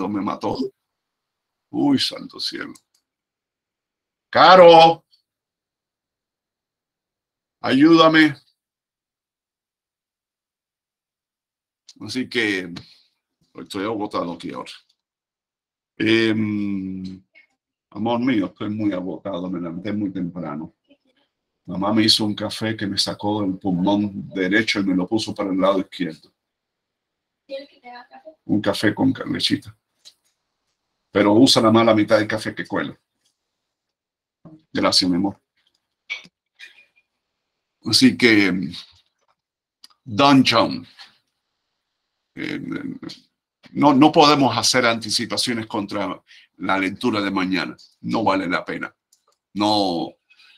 tremendo, me mató. Uy, santo cielo. Caro, ayúdame. Así que estoy agotado aquí ahora. Amor mío, estoy muy agotado, me levanté muy temprano. Mamá me hizo un café que me sacó del pulmón derecho y me lo puso para el lado izquierdo. ¿Quieres que te haga café? Un café con lechita. Pero usa la mala mitad del café que cuela. Gracias, mi amor. Así que, Don John, no podemos hacer anticipaciones contra la lectura de mañana. No vale la pena. No,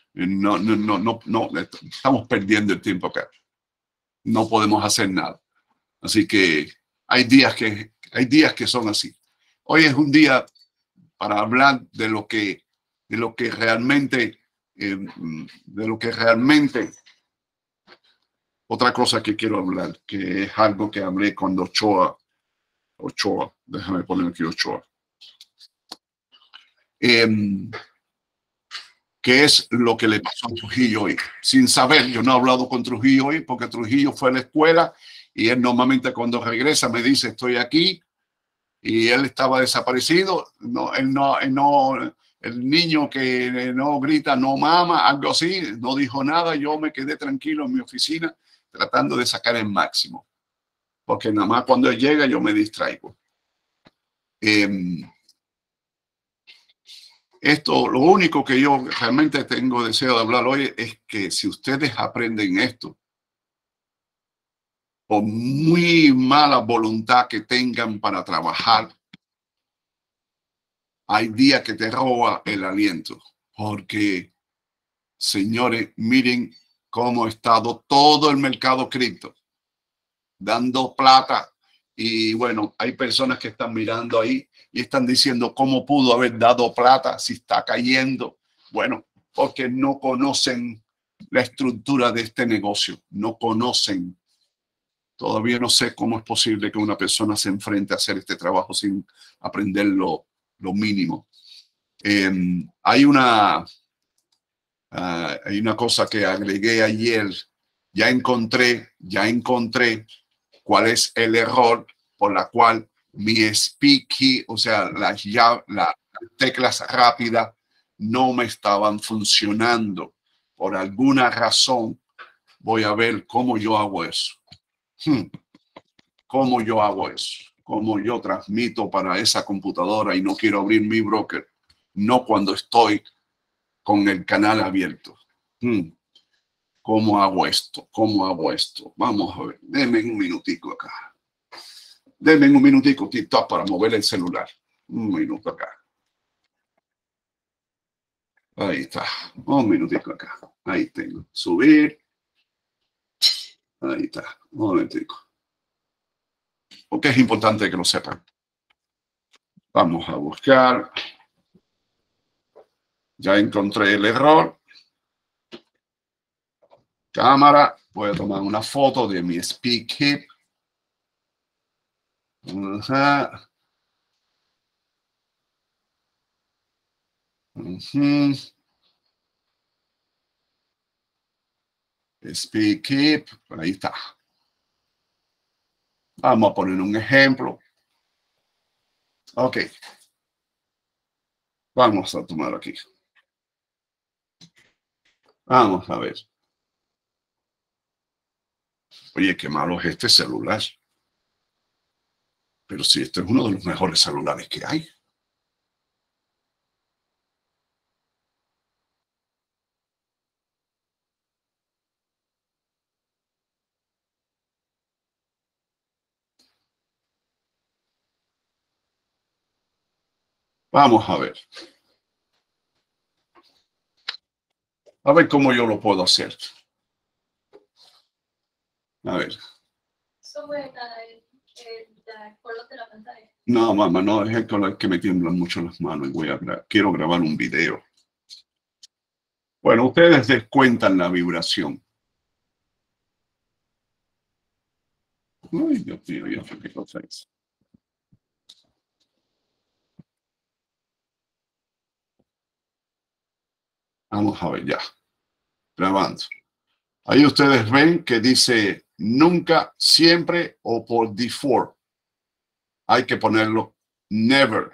estamos perdiendo el tiempo acá. No podemos hacer nada. Así que hay días que son así. Hoy es un día para hablar de lo que realmente, otra cosa que quiero hablar, que es algo que hablé cuando Ochoa, déjame poner aquí Ochoa. ¿Qué es lo que le pasó a Trujillo hoy? Sin saber, yo no he hablado con Trujillo hoy porque Trujillo fue a la escuela y él normalmente cuando regresa me dice estoy aquí y él estaba desaparecido. El niño que no grita, no mama, algo así, no dijo nada. Yo me quedé tranquilo en mi oficina tratando de sacar el máximo porque nada más cuando él llega yo me distraigo. Lo único que yo realmente tengo deseo de hablar hoy es que si ustedes aprenden esto, por muy mala voluntad que tengan para trabajar, hay días que te roba el aliento. Porque, señores, miren cómo ha estado todo el mercado cripto, dando plata. Y bueno, hay personas que están mirando ahí y están diciendo cómo pudo haber dado plata si está cayendo. Bueno, porque no conocen la estructura de este negocio, no conocen. Todavía no sé cómo es posible que una persona se enfrente a hacer este trabajo sin aprender lo mínimo. Hay una cosa que agregué ayer. Ya encontré cuál es el error por la cual mi speak key, o sea, las teclas rápidas no me estaban funcionando. Por alguna razón, voy a ver cómo yo hago eso. ¿Cómo yo hago eso? ¿Cómo yo transmito para esa computadora y no quiero abrir mi broker? No cuando estoy con el canal abierto. ¿Cómo hago esto? ¿Cómo hago esto? Vamos a ver. Denme un minutico acá. Denme un minutico, TikTok, para mover el celular. Un minuto acá. Ahí está. Un minutico acá. Ahí tengo. Subir. Ahí está. Un momentico. Porque es importante que lo sepan. Vamos a buscar. Ya encontré el error. Cámara. Voy a tomar una foto de mi speak hip. Ajá. Speak hip. Ahí está. Vamos a poner un ejemplo. Ok. Vamos a tomar aquí. Vamos a ver. Oye, qué malo es este celular. Pero sí, este es uno de los mejores celulares que hay. Vamos a ver. A ver cómo yo lo puedo hacer. A ver. No, mamá, no, es el color que me tiemblan mucho las manos y quiero grabar un video. Bueno, ustedes descuentan la vibración. Ay, Dios mío, qué cosa es. Vamos a ver ya. Grabando. Ahí ustedes ven que dice nunca, siempre o por default. Hay que ponerlo never.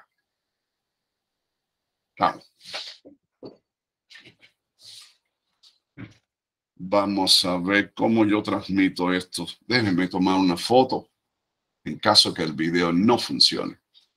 Vamos a ver cómo yo transmito esto. Déjenme tomar una foto en caso que el video no funcione.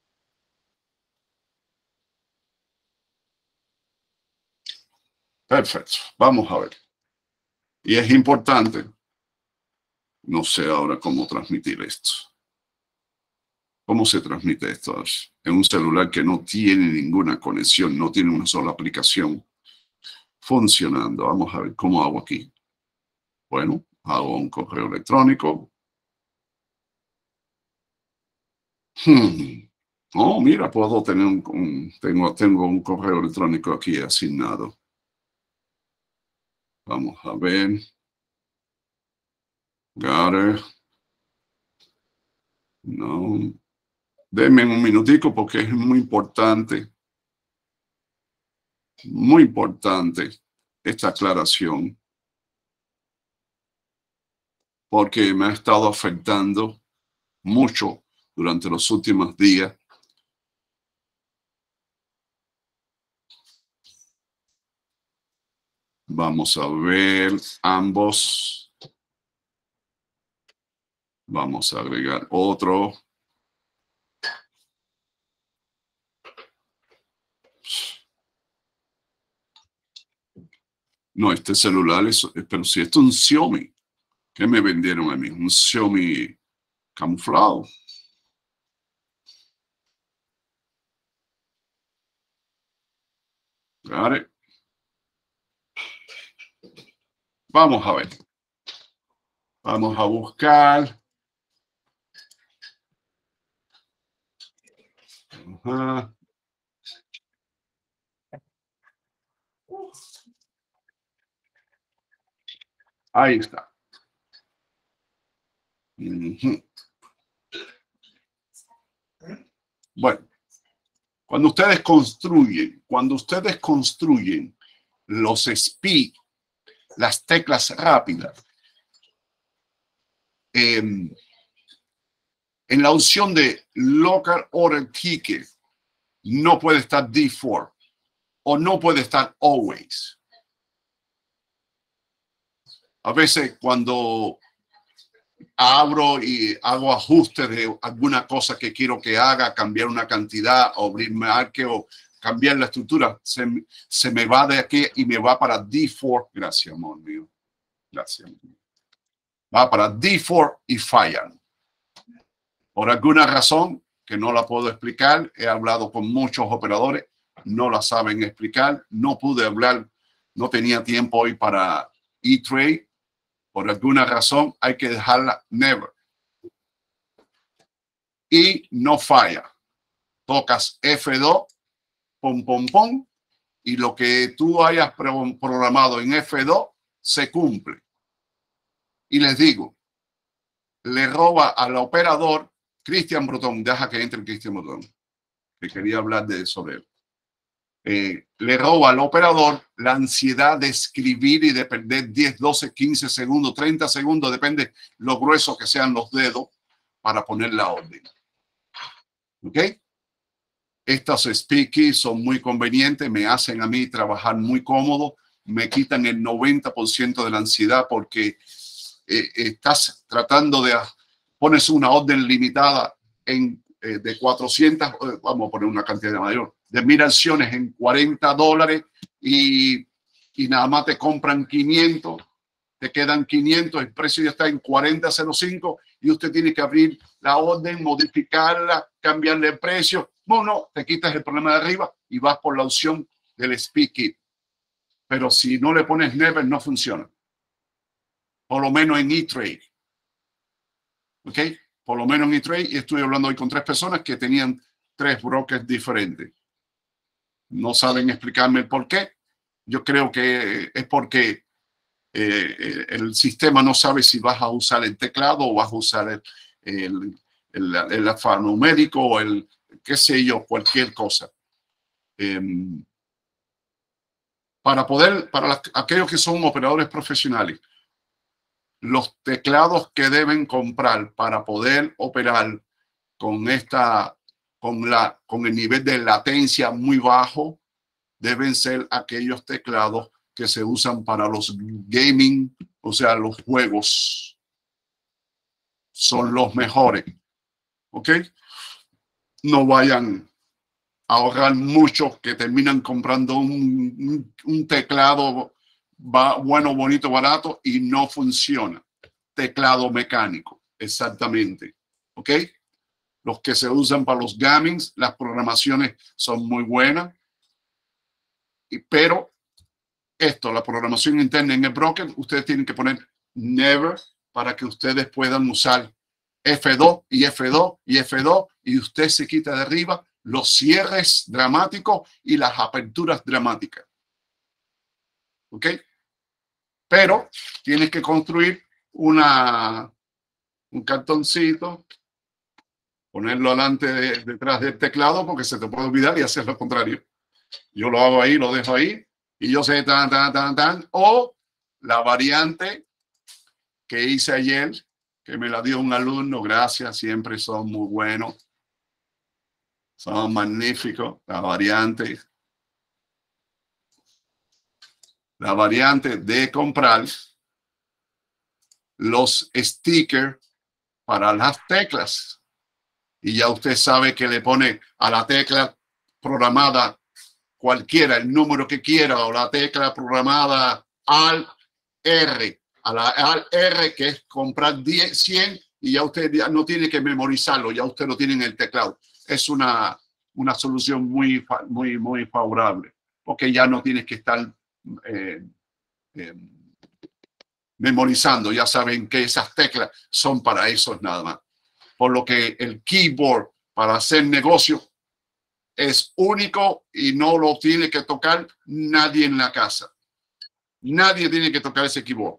Perfecto. Vamos a ver. Y es importante. No sé ahora cómo transmitir esto. ¿Cómo se transmite esto? En un celular que no tiene ninguna conexión, no tiene una sola aplicación funcionando. Vamos a ver cómo hago aquí. Bueno, hago un correo electrónico. Oh, mira, puedo tener tengo un correo electrónico aquí asignado. Vamos a ver. Got it. No. Denme un minutico porque es muy importante esta aclaración, porque me ha estado afectando mucho durante los últimos días. Vamos a ver ambos. Vamos a agregar otro. No, este celular es, pero si esto es un Xiaomi, ¿qué me vendieron a mí? Un Xiaomi camuflado. Got it. Vamos a ver. Vamos a buscar. Ajá. Ahí está. Bueno, cuando ustedes construyen los SPI, las teclas rápidas, en la opción de Local Order Ticket no puede estar default o no puede estar always. A veces cuando abro y hago ajustes de alguna cosa que quiero que haga, cambiar una cantidad, o abrir marque o cambiar la estructura, se me va de aquí y me va para default. Gracias, amor mío. Gracias. Va para default y fallan. Por alguna razón que no la puedo explicar, he hablado con muchos operadores, no la saben explicar, no pude hablar, no tenía tiempo hoy para E-Trade. Por alguna razón hay que dejarla never. Y no falla. Tocas F2, pom, pom, pom, y lo que tú hayas programado en F2 se cumple. Y les digo, le roba al operador Cristian Brotón, deja que entre Cristian Brotón, que quería hablar sobre él. Le roba al operador la ansiedad de escribir y de perder 10, 12, 15 segundos, 30 segundos, depende lo grueso que sean los dedos para poner la orden. ¿Ok? Estas speakies son muy convenientes, me hacen a mí trabajar muy cómodo, me quitan el 90% de la ansiedad porque estás tratando de pones una orden limitada de 400, vamos a poner una cantidad mayor, de 1000 acciones en $40 y nada más te compran 500, te quedan 500, el precio ya está en 40.05 y usted tiene que abrir la orden, modificarla, cambiarle el precio. No, te quitas el problema de arriba y vas por la opción del speaking. Pero si no le pones never, no funciona. Por lo menos en E-Trade. ¿Ok? Por lo menos en E-Trade. Y estoy hablando hoy con 3 personas que tenían 3 brokers diferentes. No saben explicarme el por qué. Yo creo que es porque el sistema no sabe si vas a usar el teclado o vas a usar el alfanumérico o el qué sé yo, cualquier cosa. para aquellos que son operadores profesionales, los teclados que deben comprar para poder operar con el nivel de latencia muy bajo, deben ser aquellos teclados que se usan para los gaming, o sea, los juegos. Son los mejores. ¿Ok? No vayan a ahorrar mucho que terminan comprando un teclado bueno, bonito, barato y no funciona. Teclado mecánico, exactamente. ¿Ok? Los que se usan para los gamings, las programaciones son muy buenas. Pero la programación interna en el broker, ustedes tienen que poner never para que ustedes puedan usar F2 y F2 y F2 y usted se quita de arriba los cierres dramáticos y las aperturas dramáticas. ¿Ok? Pero tienes que construir un cartoncito, ponerlo detrás del teclado porque se te puede olvidar y hacer lo contrario. Yo lo hago ahí, lo dejo ahí y yo sé tan. O la variante que hice ayer, que me la dio un alumno, gracias, siempre son muy buenos. Son magníficos, la variante de comprar los stickers para las teclas. Y ya usted sabe que le pone a la tecla programada cualquiera, el número que quiera, o la tecla programada Alt R, a la Alt R, que es comprar 100, y ya usted ya no tiene que memorizarlo, ya usted lo tiene en el teclado. Es una solución muy favorable, porque ya no tienes que estar memorizando, ya saben que esas teclas son para eso nada más. Por lo que el keyboard para hacer negocio es único y no lo tiene que tocar nadie en la casa. Nadie tiene que tocar ese keyboard.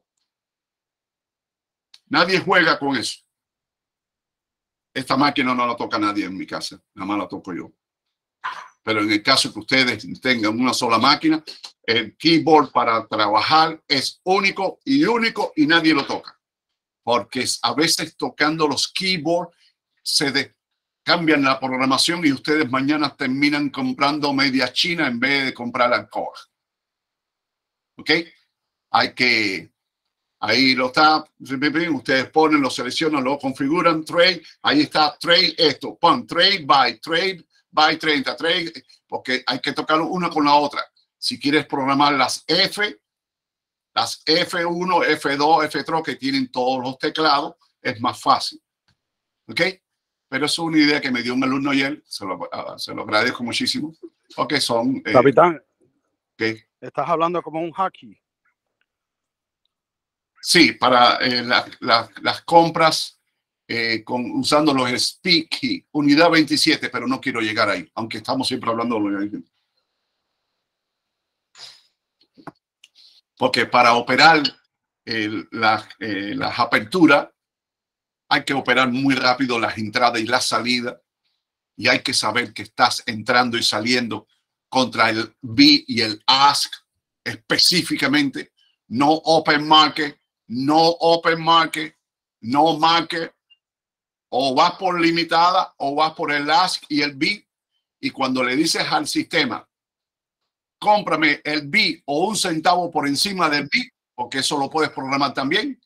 Nadie juega con eso. Esta máquina no la toca nadie en mi casa, nada más la toco yo. Pero en el caso que ustedes tengan una sola máquina, el keyboard para trabajar es único y nadie lo toca. Porque a veces tocando los keyboards cambian la programación y ustedes mañana terminan comprando media china en vez de comprar la Core. ¿Ok? Ahí lo está, ustedes ponen, lo seleccionan, lo configuran, trade, ahí está, trade esto, pon trade by 30, trade, porque hay que tocar una con la otra. Si quieres programar las F1, F2, F3, que tienen todos los teclados, es más fácil. ¿Ok? Pero eso es una idea que me dio un alumno ayer, se lo agradezco muchísimo, porque son... Capitán, ¿qué? estás hablando como un hacky. Sí, para las compras usando los speak key, unidad 27, pero no quiero llegar ahí, aunque estamos siempre hablando de lo. Porque para operar las aperturas hay que operar muy rápido las entradas y las salidas y hay que saber que estás entrando y saliendo contra el B y el ask específicamente, no open market, no market, o vas por limitada o vas por el ask y el B, y cuando le dices al sistema cómprame el B o 1 centavo por encima del B, porque eso lo puedes programar también,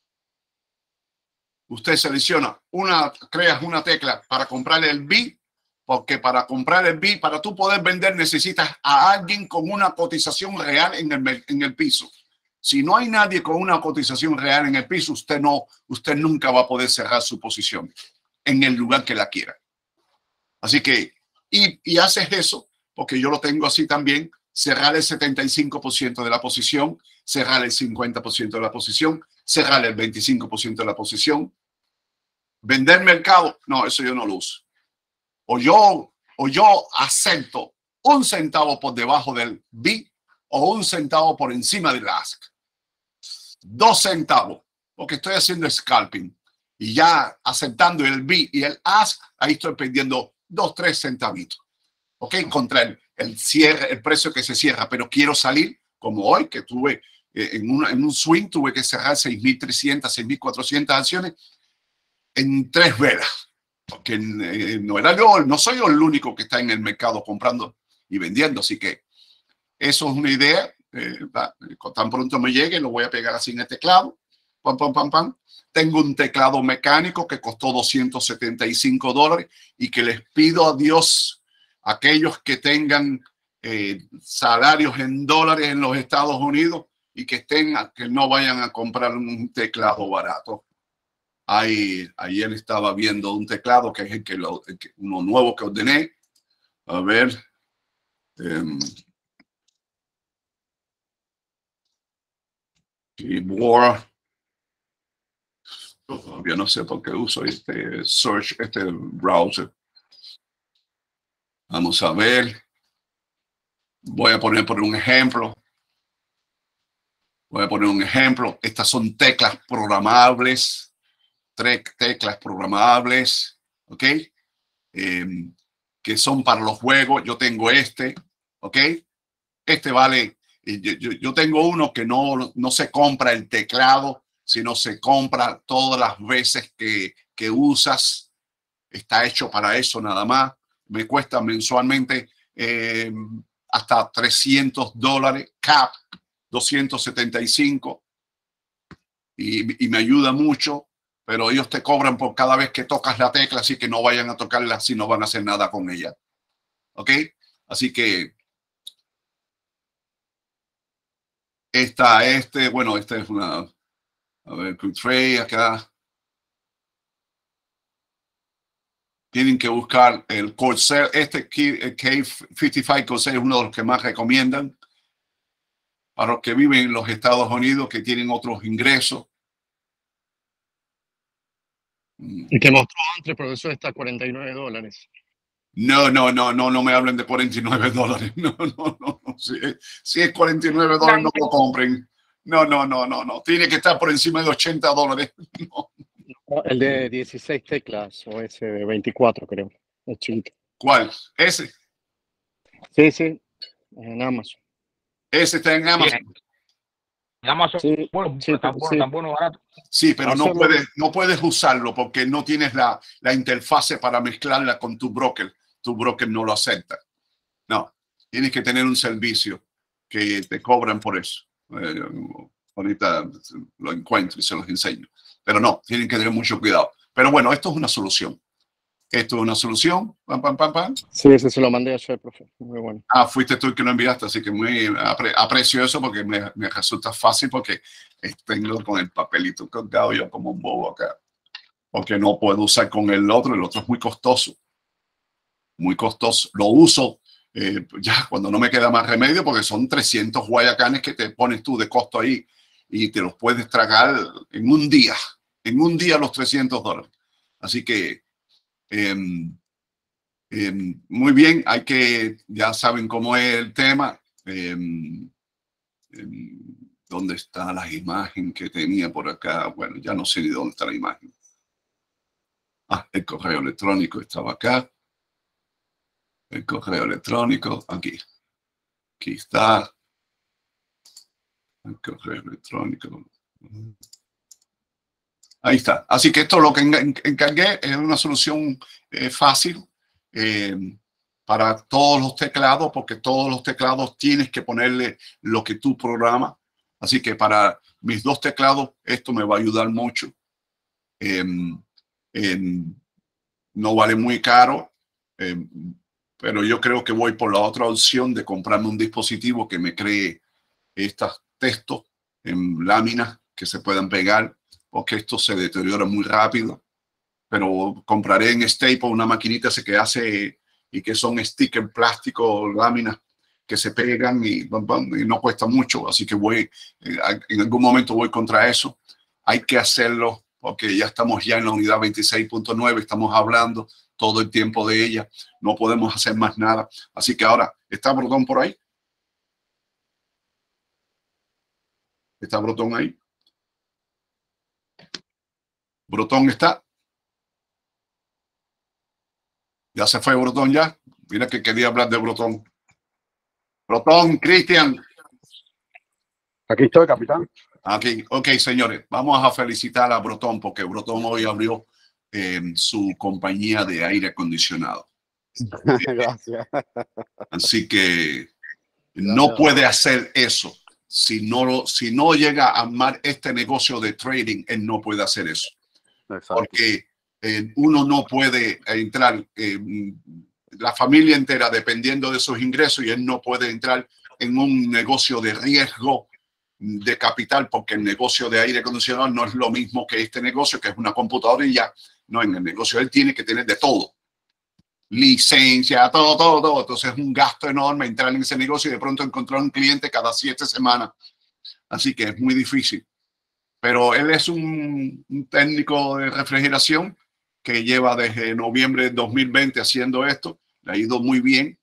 usted selecciona creas una tecla para comprar el B, porque para comprar el B, para tú poder vender, necesitas a alguien con una cotización real en el piso. Si no hay nadie con una cotización real en el piso, usted nunca va a poder cerrar su posición en el lugar que la quiera. Así que, y haces eso, porque yo lo tengo así también, cerrar el 75% de la posición, cerrar el 50% de la posición, cerrar el 25% de la posición. Vender mercado, no, eso yo no lo uso. O yo acepto 1 centavo por debajo del B o 1 centavo por encima del ask. 2 centavos, porque estoy haciendo scalping. Y ya aceptando el B y el ask, ahí estoy perdiendo 2, 3 centavitos. ¿Ok? Contra el cierre, el precio que se cierra, pero quiero salir como hoy, que tuve en un swing, tuve que cerrar 6.300, 6.400 acciones en 3 velas. Porque no soy yo el único que está en el mercado comprando y vendiendo. Así que eso es una idea. Tan pronto me llegue, lo voy a pegar así en el teclado. Pam, pam, pam, pam. Tengo un teclado mecánico que costó $275 y que les pido a Dios, aquellos que tengan salarios en dólares en los Estados Unidos y que no vayan a comprar un teclado barato. Ayer estaba viendo un teclado que es uno nuevo que ordené. A ver. Keyboard. Yo no sé por qué uso este browser. Vamos a ver. Voy a poner por un ejemplo. Estas son teclas programables. 3 teclas programables. ¿Ok? Que son para los juegos. Yo tengo ¿ok? Este vale. Yo tengo uno que no se compra el teclado, sino se compra todas las veces que usas. Está hecho para eso nada más. Me cuesta mensualmente hasta $300, cap 275, y me ayuda mucho, pero ellos te cobran por cada vez que tocas la tecla, así que no vayan a tocarla si no van a hacer nada con ella. ¿Ok? Así que bueno, esta es una, a ver, Quick Trade acá. Tienen que buscar el Corsair. El K55 Corsair es uno de los que más recomiendan para los que viven en los Estados Unidos, que tienen otros ingresos. Y te mostró antes, pero eso está $49. No me hablen de $49. No. Si es $49, no lo compren. No. Tiene que estar por encima de $80. No. El de 16 teclas o ese de 24, creo. Es chiquito. ¿Cuál? Ese. Sí, en Amazon. Ese está en Amazon. Amazon, Sí, tan bueno, barato. Sí, pero no puedes usarlo porque no tienes la interfase para mezclarla con tu broker. Tu broker no lo acepta. No, tienes que tener un servicio que te cobran por eso. Ahorita lo encuentro y se los enseño. Pero no, tienen que tener mucho cuidado. Pero bueno, esto es una solución. Pam, pam, pam, pam. Sí, ese se lo mandé ayer, profe. Muy bueno. Fuiste tú el que lo enviaste, así que muy aprecio eso porque me resulta fácil, porque tengo con el papelito colgado yo como un bobo acá. Porque no puedo usar con el otro es muy costoso. Muy costoso. Lo uso ya cuando no me queda más remedio, porque son 300 guayacanes que te pones tú de costo ahí y te los puedes tragar en un día. En un día los $300. Así que muy bien, ya saben cómo es el tema. ¿Dónde está la imagen que tenía por acá? Bueno, ya no sé ni dónde está la imagen. El correo electrónico estaba acá. El correo electrónico, aquí está. El correo electrónico. Ahí está. Así que esto es lo que encargué. Es una solución fácil para todos los teclados, porque todos los teclados tienes que ponerle lo que tú programas. Así que para mis 2 teclados, esto me va a ayudar mucho. No vale muy caro, pero yo creo que voy por la otra opción de comprarme un dispositivo que me cree estos textos en láminas que se puedan pegar, porque esto se deteriora muy rápido. Pero compraré en Staple una maquinita que hace y que son stickers plástico, láminas que se pegan y no cuesta mucho. Así que en algún momento voy contra eso. Hay que hacerlo porque ya estamos en la unidad 26.9, estamos hablando todo el tiempo de ella. No podemos hacer más nada. Así que ahora, ¿está Brotón por ahí? ¿Está Brotón ahí? ¿Brotón está? ¿Ya se fue Brotón ya? Mira que quería hablar de Brotón. Brotón, Cristian. Aquí estoy, capitán. Aquí, ok, señores, vamos a felicitar a Brotón porque Brotón hoy abrió su compañía de aire acondicionado. Gracias. Así que no puede hacer eso. Si no llega a armar este negocio de trading, él no puede hacer eso. Exacto. Porque uno no puede entrar, la familia entera dependiendo de sus ingresos, y él no puede entrar en un negocio de riesgo de capital, porque el negocio de aire acondicionado no es lo mismo que este negocio, que es una computadora y ya. No, en el negocio él tiene que tener de todo. Licencia, todo. Entonces es un gasto enorme entrar en ese negocio y de pronto encontrar un cliente cada 7 semanas. Así que es muy difícil. Pero él es un técnico de refrigeración que lleva desde noviembre de 2020 haciendo esto. Le ha ido muy bien.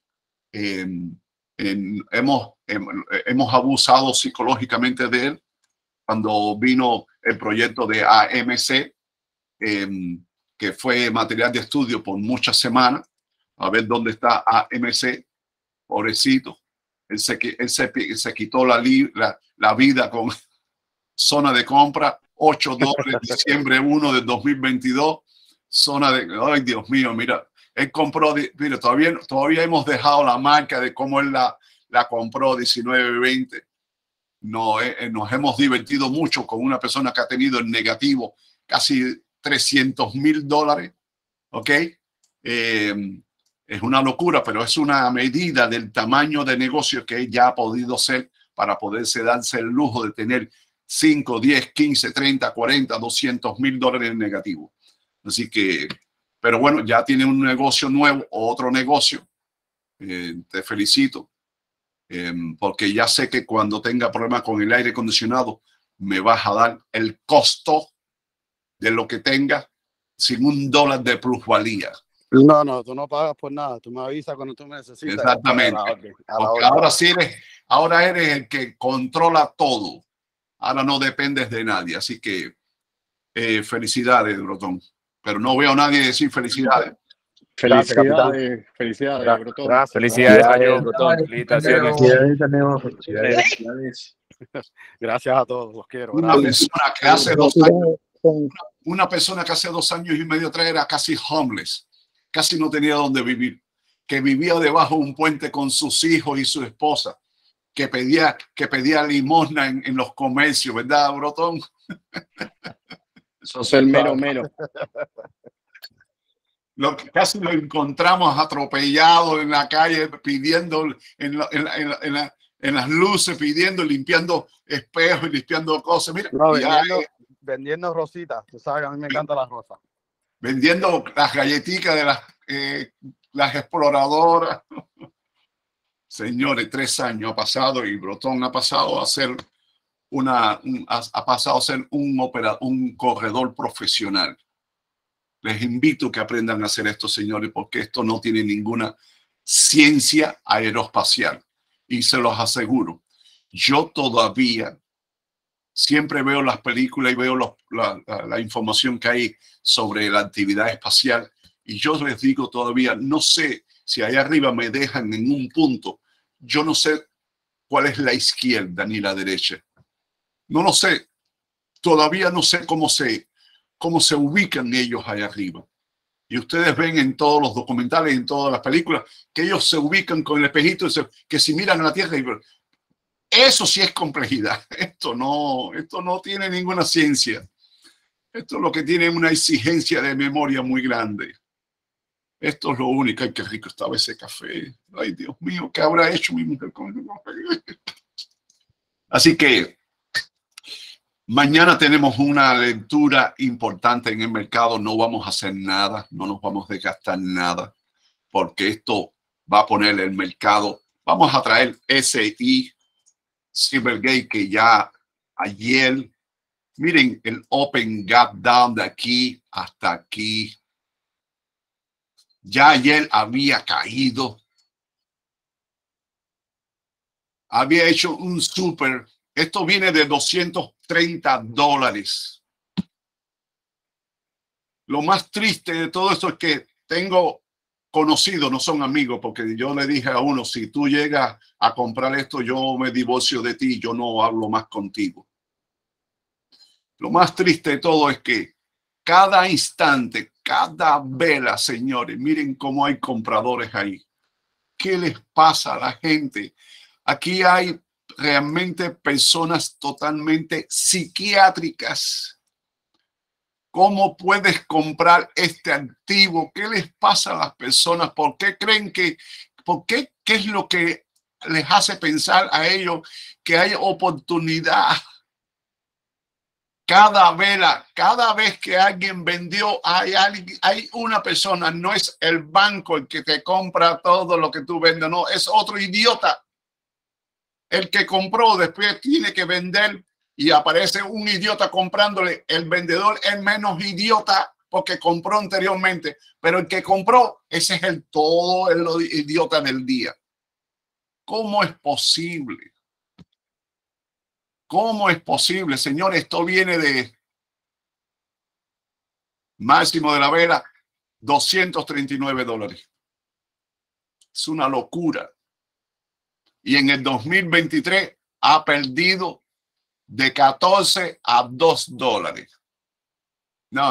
Hemos abusado psicológicamente de él cuando vino el proyecto de AMC, que fue material de estudio por muchas semanas. A ver dónde está AMC, pobrecito. Él se quitó la vida con zona de compra, $8, diciembre 1 de 2022, zona de, ay Dios mío, mira, él compró, mira, todavía hemos dejado la marca de cómo él la compró 19-20. No, nos hemos divertido mucho con una persona que ha tenido en negativo casi $300,000, ¿ok? Es una locura, pero es una medida del tamaño de negocio que él ya ha podido ser para poderse darse el lujo de tener 5, 10, 15, 30, 40, $200,000 en negativo. Así que, pero bueno, ya tiene un negocio nuevo, otro negocio. Te felicito, porque ya sé que cuando tenga problemas con el aire acondicionado, me vas a dar el costo de lo que tenga sin $1 de plusvalía. No, tú no pagas por nada. Tú me avisas cuando tú me necesitas. Exactamente. Porque ahora eres el que controla todo. Ahora no dependes de nadie. Así que felicidades, Brotón. Pero no veo a nadie decir felicidades. Felicidades, felicidades, Brotón. Gracias. Felicidades, señor Brotón. Felicitaciones. Gracias a todos, los quiero. Una Gracias. persona que hace 2 años, una persona que hace 2 años y medio atrás era casi homeless, casi no tenía dónde vivir, que vivía debajo de un puente con sus hijos y su esposa, que pedía limosna en los comercios, ¿verdad, Brotón? Sos el mero. Casi lo encontramos atropellado en la calle, pidiendo en las luces, pidiendo, limpiando espejos y limpiando cosas. Mira, No, vendiendo rositas. Tú sabes que a mí me encantan las rosas. Vendiendo las galletitas de las exploradoras. Señores, 3 años ha pasado y Brotón ha pasado a ser un corredor profesional. Les invito a que aprendan a hacer esto, señores, porque esto no tiene ninguna ciencia aeroespacial. Y se los aseguro, yo todavía siempre veo las películas y veo la información que hay sobre la actividad espacial. Y yo les digo todavía, no sé si allá arriba me dejan en un punto. Yo no sé cuál es la izquierda ni la derecha. No lo sé. Todavía no sé cómo se ubican ellos allá arriba. Y ustedes ven en todos los documentales, en todas las películas, que ellos se ubican con el espejito, que si miran a la Tierra, eso sí es complejidad. Esto no tiene ninguna ciencia. Esto es lo que tiene una exigencia de memoria muy grande. Esto es lo único. Ay, qué rico estaba ese café. Ay, Dios mío, ¿qué habrá hecho mi mujer con el café? Así que mañana tenemos una lectura importante en el mercado. No vamos a hacer nada, no nos vamos a gastar nada, porque esto va a poner el mercado. Vamos a traer SI Silvergate, que ya ayer, miren el open gap down de aquí hasta aquí. Ya ayer había caído. Había hecho un super. Esto viene de $230. Lo más triste de todo esto es que tengo conocidos, no son amigos, porque yo le dije a uno, si tú llegas a comprar esto, yo me divorcio de ti, yo no hablo más contigo. Lo más triste de todo es que cada instante, cada vela, señores, miren cómo hay compradores ahí. ¿Qué les pasa a la gente? Aquí hay realmente personas totalmente psiquiátricas. ¿Cómo puedes comprar este activo? ¿Qué les pasa a las personas? ¿Por qué creen que, qué es lo que les hace pensar a ellos que hay oportunidad? Cada vela, cada vez que alguien vendió, hay una persona, no es el banco el que te compra todo lo que tú vendes, no, es otro idiota. El que compró después tiene que vender y aparece un idiota comprándole. El vendedor es menos idiota porque compró anteriormente, pero el que compró, ese es el idiota del día. ¿Cómo es posible? ¿Cómo es posible, señor? Esto viene de máximo de la vela, $239. Es una locura. Y en el 2023 ha perdido de 14 a $2. No.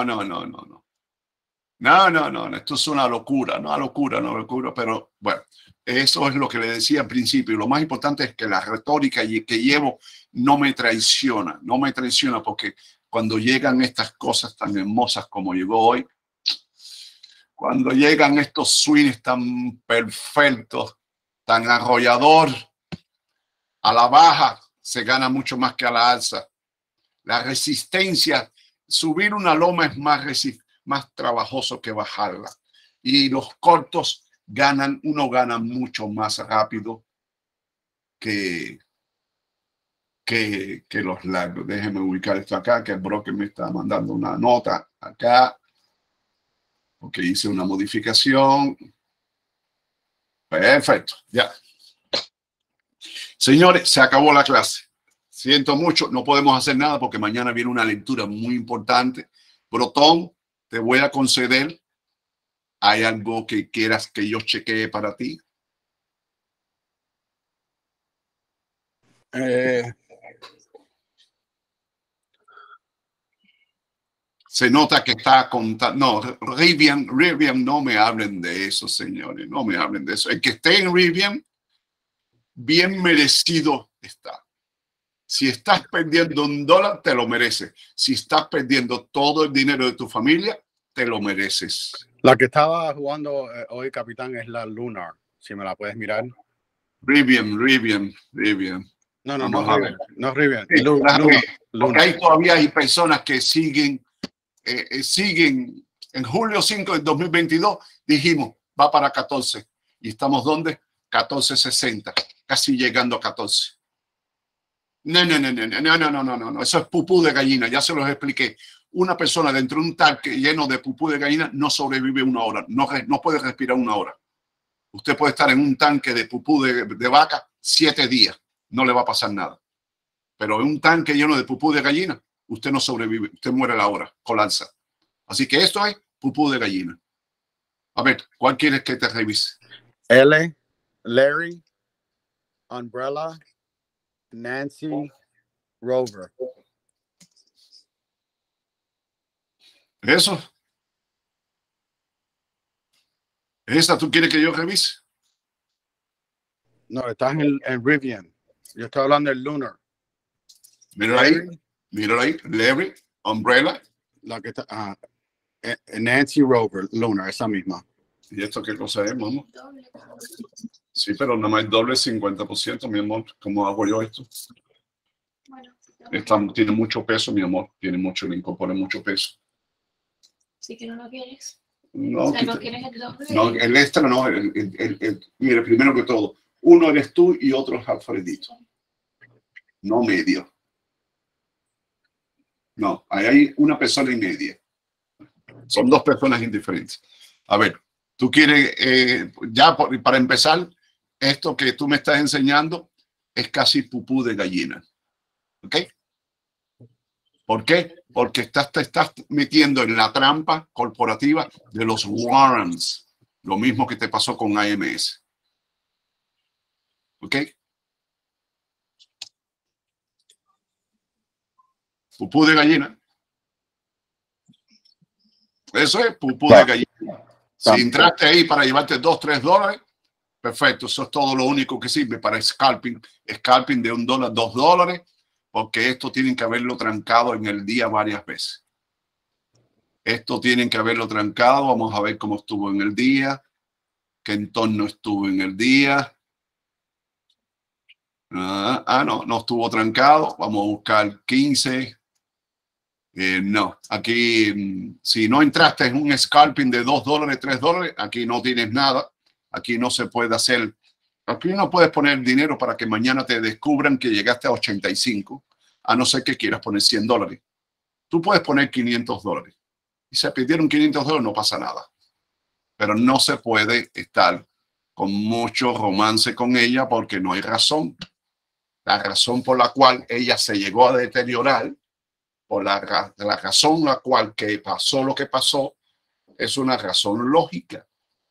No. Esto es una locura, no una locura, pero bueno, eso es lo que le decía al principio. Y lo más importante es que la retórica que llevo no me traiciona, porque cuando llegan estas cosas tan hermosas como llegó hoy, cuando llegan estos swings tan perfectos, tan arrollador, a la baja se gana mucho más que a la alza. La resistencia, subir una loma es más trabajoso que bajarla. Y los cortos uno gana mucho más rápido que los largos. Déjenme ubicar esto acá, que el broker me está mandando una nota acá, porque hice una modificación. Perfecto, ya. Señores, se acabó la clase. Siento mucho, no podemos hacer nada porque mañana viene una lectura muy importante. Brotón, te voy a conceder. ¿Hay algo que quieras que yo chequee para ti? Se nota que está contando. No, Rivian, no me hablen de eso, señores. No me hablen de eso. El que esté en Rivian, bien merecido está. Si estás perdiendo $1, te lo mereces. Si estás perdiendo todo el dinero de tu familia, te lo mereces. La que estaba jugando hoy, capitán, es la Lunar. Si me la puedes mirar. Rivian. No Rivian. Sí, Lunar. Porque ahí todavía hay personas que siguen en julio 5 del 2022, dijimos, va para 14. ¿Y estamos dónde? 14.60, casi llegando a 14. No. Eso es pupú de gallina, ya se los expliqué. Una persona dentro de un tanque lleno de pupú de gallina no sobrevive una hora, no puede respirar una hora. Usted puede estar en un tanque de pupú de vaca 7 días, no le va a pasar nada. Pero en un tanque lleno de pupú de gallina, usted no sobrevive, usted muere a la hora, colapsa. Así que esto es pupú de gallina. A ver, ¿cuál quieres que te revise? L, Larry, Umbrella, Nancy, Rover. ¿Eso? ¿Esa tú quieres que yo revise? No, estás en Rivian. Yo estoy hablando del Lunar. Míralo ahí. Larry, Umbrella. La que está, Nancy Rover, Lunar, esa misma. ¿Y esto qué cosa es, mamá? Sí, pero nada más el doble 50%, mi amor. ¿Cómo hago yo esto? Bueno, Tiene mucho peso, mi amor. Le incorpora mucho peso. sí que no lo quieres. No, O sea, no quieres el doble. no, el extra no. Mire, primero que todo, uno eres tú y otro es Alfredito. No medio. No, ahí hay una persona y media. Son 2 personas indiferentes. A ver, tú quieres, para empezar, esto que tú me estás enseñando es casi pupú de gallina. ¿Ok? ¿Por qué? Porque te estás metiendo en la trampa corporativa de los warrants. Lo mismo que te pasó con AMS. ¿Ok? Pupú de gallina. Eso es pupú de gallina. Si entraste ahí para llevarte $2, $3, perfecto. Eso es todo lo único que sirve para scalping. Scalping de $1, $2, porque esto tienen que haberlo trancado en el día varias veces. Esto tienen que haberlo trancado. Vamos a ver cómo estuvo en el día, qué entorno estuvo en el día. No estuvo trancado. Vamos a buscar 15. No, aquí si no entraste en un scalping de $2, $3, aquí no tienes nada. Aquí no se puede hacer. Aquí no puedes poner dinero para que mañana te descubran que llegaste a 85, a no ser que quieras poner $100. Tú puedes poner $500. Y se pidieron $500, no pasa nada. Pero no se puede estar con mucho romance con ella porque no hay razón. La razón por la cual ella se llegó a deteriorar, por la razón la cual que pasó lo que pasó, es una razón lógica.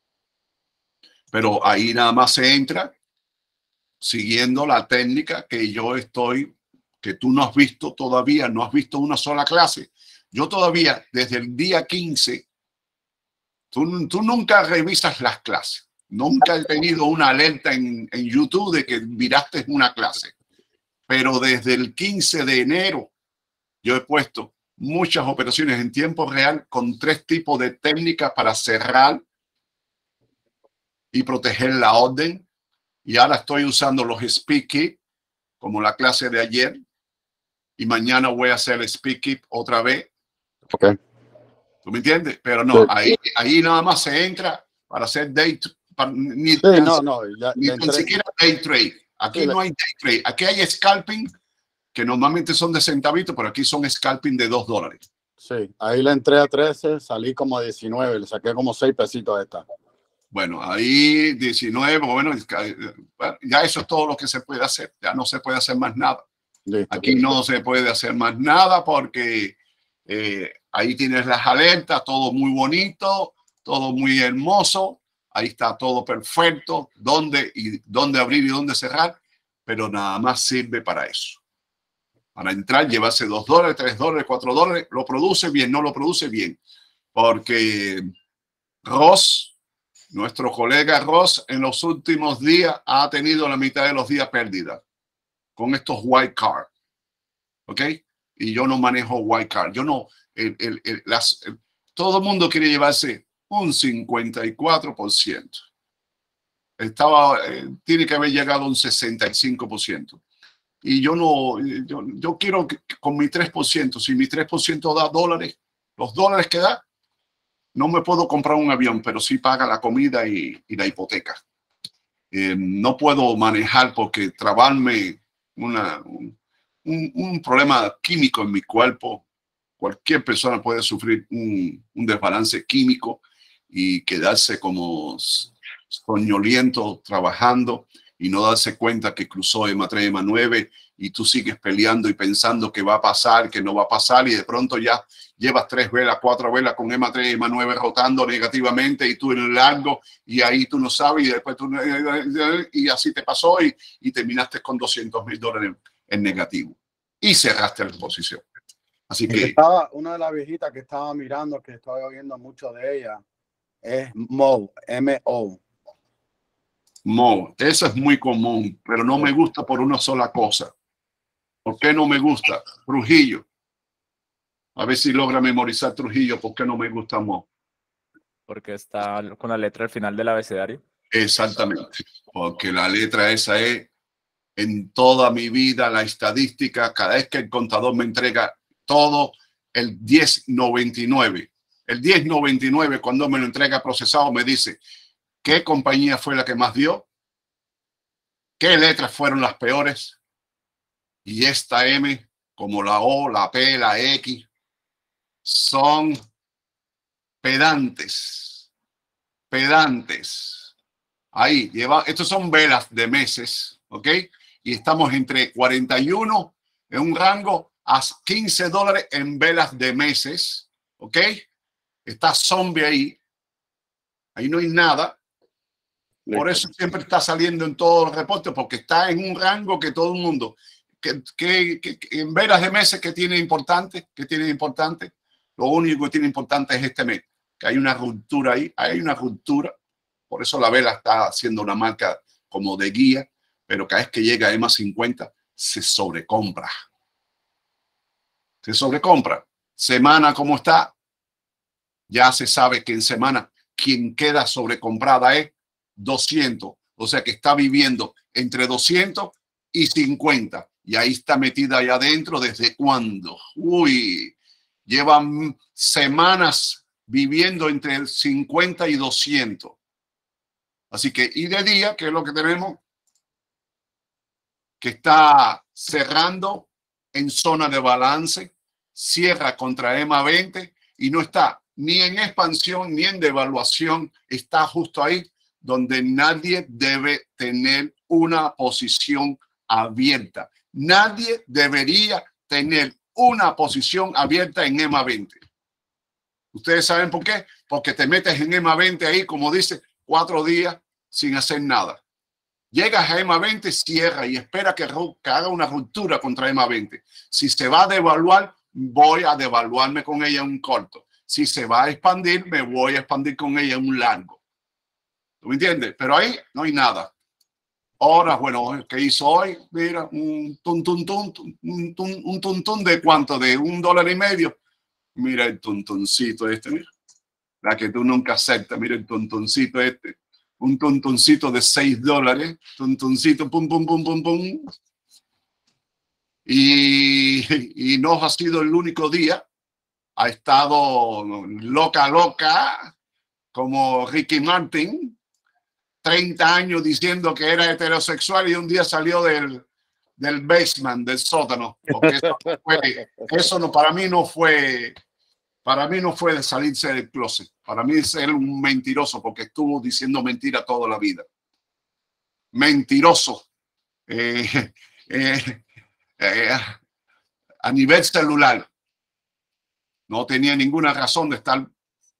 Pero ahí nada más se entra siguiendo la técnica que que tú no has visto todavía, no has visto una sola clase. Yo todavía, desde el día 15, tú nunca revisas las clases. Nunca he tenido una alerta en YouTube de que miraste una clase. Pero desde el 15 de enero, yo he puesto muchas operaciones en tiempo real con 3 tipos de técnicas para cerrar y proteger la orden. Y ahora estoy usando los speed keep, como la clase de ayer. Y mañana voy a hacer el speed keep otra vez. Ok. ¿Tú me entiendes? Pero no, Sí. ahí nada más se entra para hacer day, ni Sí, tan ya siquiera day trade. Aquí Sí, no hay day trade. Aquí hay scalping, que normalmente son de centavitos, pero aquí son scalping de $2. Sí, ahí le entré a 13, salí como 19, le saqué como 6 pesitos de esta. Bueno, ahí 19, bueno, ya eso es todo lo que se puede hacer. Ya no se puede hacer más nada. Listo. Aquí no se puede hacer más nada porque ahí tienes las alertas, todo muy bonito, todo muy hermoso. Ahí está todo perfecto, dónde abrir y dónde cerrar, pero nada más sirve para eso. Para entrar, llevarse $2, $3, $4, lo produce bien, no lo produce bien. Porque Ross, nuestro colega Ross, en los últimos días ha tenido la mitad de los días pérdida con estos white card. ¿Ok? Y yo no manejo white card. Yo no, todo el mundo quiere llevarse un 54%. Tiene que haber llegado a un 65%. Y yo quiero que con mi 3%, si mi 3% da $, los $, que da, no me puedo comprar un avión, pero sí paga la comida y la hipoteca. No puedo manejar porque trabarme un problema químico en mi cuerpo. Cualquier persona puede sufrir un desbalance químico y quedarse como soñoliento trabajando y no darse cuenta que cruzó EMA3, EMA9 y tú sigues peleando y pensando que va a pasar, que no va a pasar y de pronto ya llevas 3 velas, 4 velas con EMA3, EMA9 rotando negativamente y tú en el largo y ahí tú no sabes y después y así te pasó y terminaste con $200,000 en negativo y cerraste la exposición. Así que estaba una de las viejitas que estaba mirando, que estoy oyendo mucho de ella, es Mo, M-O. Mo, eso es muy común, pero no me gusta por una sola cosa. ¿Por qué no me gusta? Trujillo. A ver si logra memorizar Trujillo. ¿Por qué no me gusta Mo? Porque está con la letra al final del abecedario. Exactamente. Porque la letra esa es en toda mi vida, la estadística, cada vez que el contador me entrega todo, el 1099. El 1099, cuando me lo entrega procesado, me dice qué compañía fue la que más dio, qué letras fueron las peores, y esta M, como la O, la P, la X, son pedantes. Ahí, estos son velas de meses, ¿ok? Y estamos entre 41 en un rango a $15 en velas de meses, ¿ok? Está zombie ahí. Ahí no hay nada. Por eso siempre está saliendo en todos los reportes, porque está en un rango que todo el mundo, que en veras de meses que tiene importante, lo único que tiene importante es este mes, que hay una ruptura ahí, hay una ruptura. Por eso la vela está haciendo una marca como de guía, pero cada vez que llega a EMA 50 se sobrecompra. Se sobrecompra. Semana como está, ya se sabe que en semana quien queda sobrecomprada es 200. O sea que está viviendo entre 200 y 50. Y ahí está metida allá adentro. ¿Desde cuándo? Uy, llevan semanas viviendo entre 50 y 200. Así que, y de día, que es lo que tenemos, que está cerrando en zona de balance, cierra contra EMA 20 y no está ni en expansión ni en devaluación, está justo ahí donde nadie debe tener una posición abierta. Nadie debería tener una posición abierta en EMA 20. ¿Ustedes saben por qué? Porque te metes en EMA 20 ahí, como dice, 4 días sin hacer nada. Llegas a EMA 20, cierra y espera que haga una ruptura contra EMA 20. Si se va a devaluar, voy a devaluarme con ella en un corto. Si se va a expandir, me voy a expandir con ella en un largo. ¿Tú me entiendes? Pero ahí no hay nada. Ahora, bueno, ¿qué hizo hoy? Mira, un tuntún de cuánto, de $1.50. Mira el tuntuncito este, mira. La que tú nunca aceptas, mira el tuntuncito este. Un tuntuncito de $6. Tuntuncito, pum, pum, pum, pum, pum. Y no ha sido el único día. Ha estado loca, como Ricky Martin. 30 años diciendo que era heterosexual y un día salió del basement, del sótano. Porque eso no, para mí no fue de salirse del closet. Para mí es él un mentiroso porque estuvo diciendo mentira toda la vida. Mentiroso. A nivel celular. No tenía ninguna razón de estar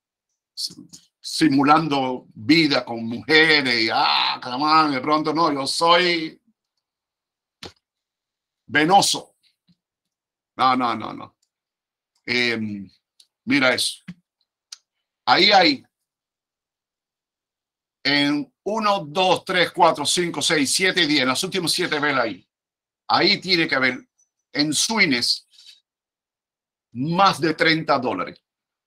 simulando vida con mujeres y caramba, de pronto no, yo soy venoso. No. Mira eso. Ahí hay en 1, 2, 3, 4, 5, 6, 7 y 10, en los últimos 7 velas ahí. Ahí tiene que haber en swings más de $30.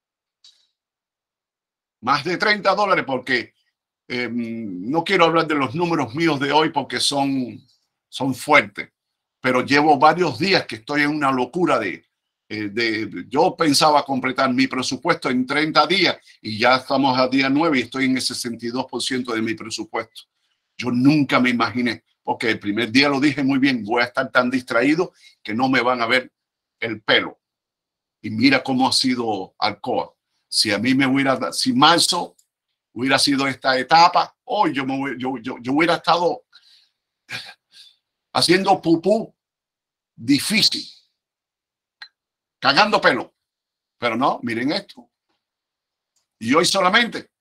Más de $30 porque no quiero hablar de los números míos de hoy porque son fuertes, pero llevo varios días que estoy en una locura yo pensaba completar mi presupuesto en 30 días y ya estamos a día 9 y estoy en el 62% de mi presupuesto. Yo nunca me imaginé, porque el primer día lo dije muy bien, voy a estar tan distraído que no me van a ver el pelo. Y mira cómo ha sido Alcoa. Si a mí si marzo hubiera sido esta etapa, hoy yo hubiera estado haciendo pupú difícil, cagando pelo. Pero no, miren esto. Y hoy solamente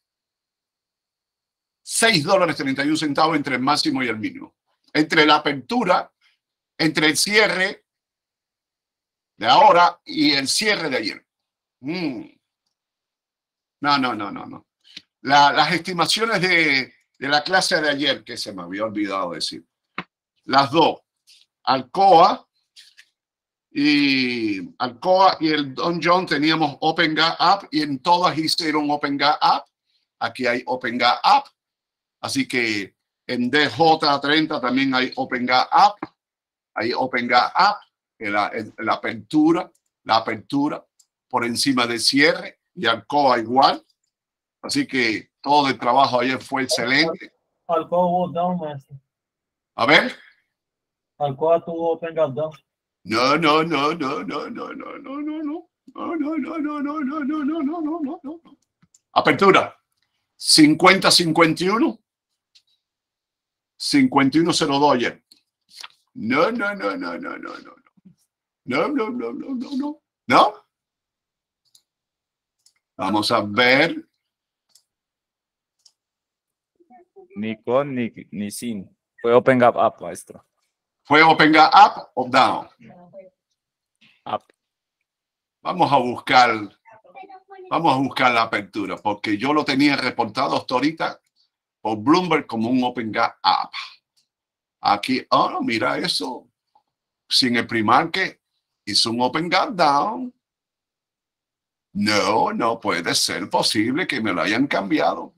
$6.31 entre el máximo y el mínimo. Entre la apertura, entre el cierre de ahora y el cierre de ayer. No. Las estimaciones de la clase de ayer, que se me había olvidado decir. Las dos, Alcoa y el Don John teníamos Open Gap Up y en todas hicieron Open Gap Up. Aquí hay Open Gap Up. Así que en DJ30 también hay Open Gap Up. Hay Open Gap Up. La apertura por encima del cierre y Alcoa igual. Así que todo el trabajo ayer fue excelente. Alcoa hubo down, maestro. A ver. Alcoa tuvo Open Gap down. No. Apertura 50-51. 51-02 ayer. No. No. Vamos a ver. Ni con ni sin. Fue Open Gap Up, maestro. ¿Fue Open Gap Up o Down? Up. Vamos a buscar la apertura, porque yo lo tenía reportado hasta ahorita por Bloomberg como un Open Gap Up. Aquí, oh, mira eso. Sin el pre-market hizo un Open Gap Down. No puede ser posible que me lo hayan cambiado.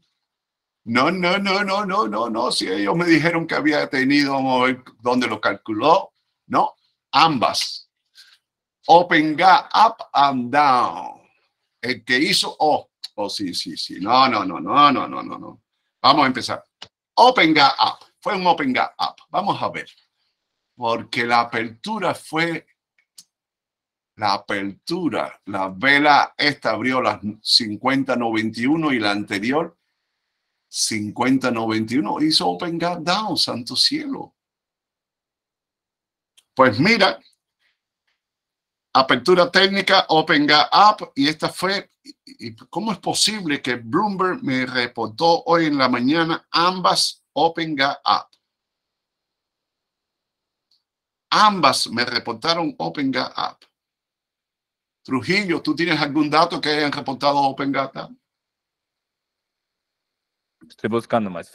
No. Si ellos me dijeron que había tenido, vamos a ver dónde lo calculó. No, ambas. Open Gap Up and Down. El que hizo, sí. No. Vamos a empezar. Open Gap Up. Fue un Open Gap Up. Vamos a ver. Porque la apertura fue la vela esta abrió las 50.91 y la anterior 50.91 hizo Open Gap Down, santo cielo. Pues mira, apertura técnica, Open Gap Up, y esta fue, ¿cómo es posible que Bloomberg me reportó hoy en la mañana ambas Open Gap Up? Ambas me reportaron Open Gap Up. Trujillo, ¿tú tienes algún dato que hayan reportado Open Gap Up? Estoy buscando, maestro.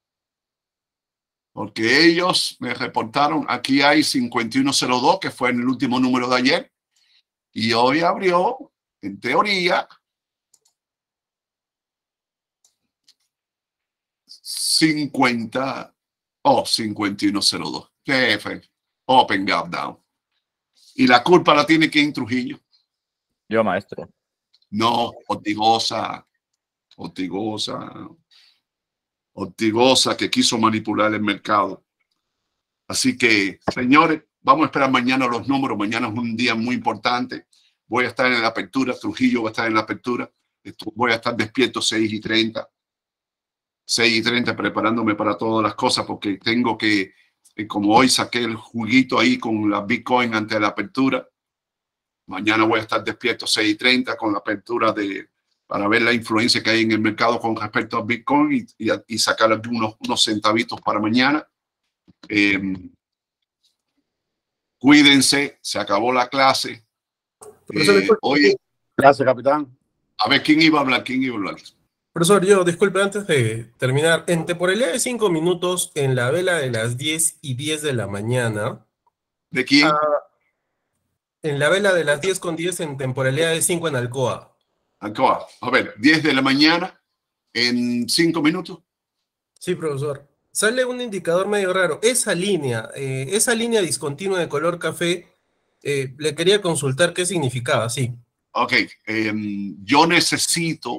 Porque ellos me reportaron, aquí hay 51.02, que fue en el último número de ayer, y hoy abrió, en teoría, 51.02. ¿Qué fue? Open Gap Down. Y la culpa la tiene quien, Trujillo. Yo, maestro. No, Ortigosa, que quiso manipular el mercado. Así que, señores, vamos a esperar mañana los números. Mañana es un día muy importante. Voy a estar en la apertura. Trujillo va a estar en la apertura. Voy a estar despierto 6:30, preparándome para todas las cosas, porque tengo que, como hoy saqué el juguito ahí con la Bitcoin ante la apertura, mañana voy a estar despierto 6:30 con la apertura para ver la influencia que hay en el mercado con respecto a Bitcoin y sacar unos centavitos para mañana. Cuídense, se acabó la clase. Hoy, Gracias, capitán. a ver, ¿quién iba a hablar? Profesor, yo, disculpe, antes de terminar, en temporalidad de 5 minutos, en la vela de las 10:10 de la mañana. ¿De quién? En la vela de las 10:10 en temporalidad de 5 en Alcoa. Alcoa. A ver, 10 de la mañana en 5 minutos. Sí, profesor. Sale un indicador medio raro. Esa línea discontinua de color café, le quería consultar qué significaba, sí. Ok, yo necesito,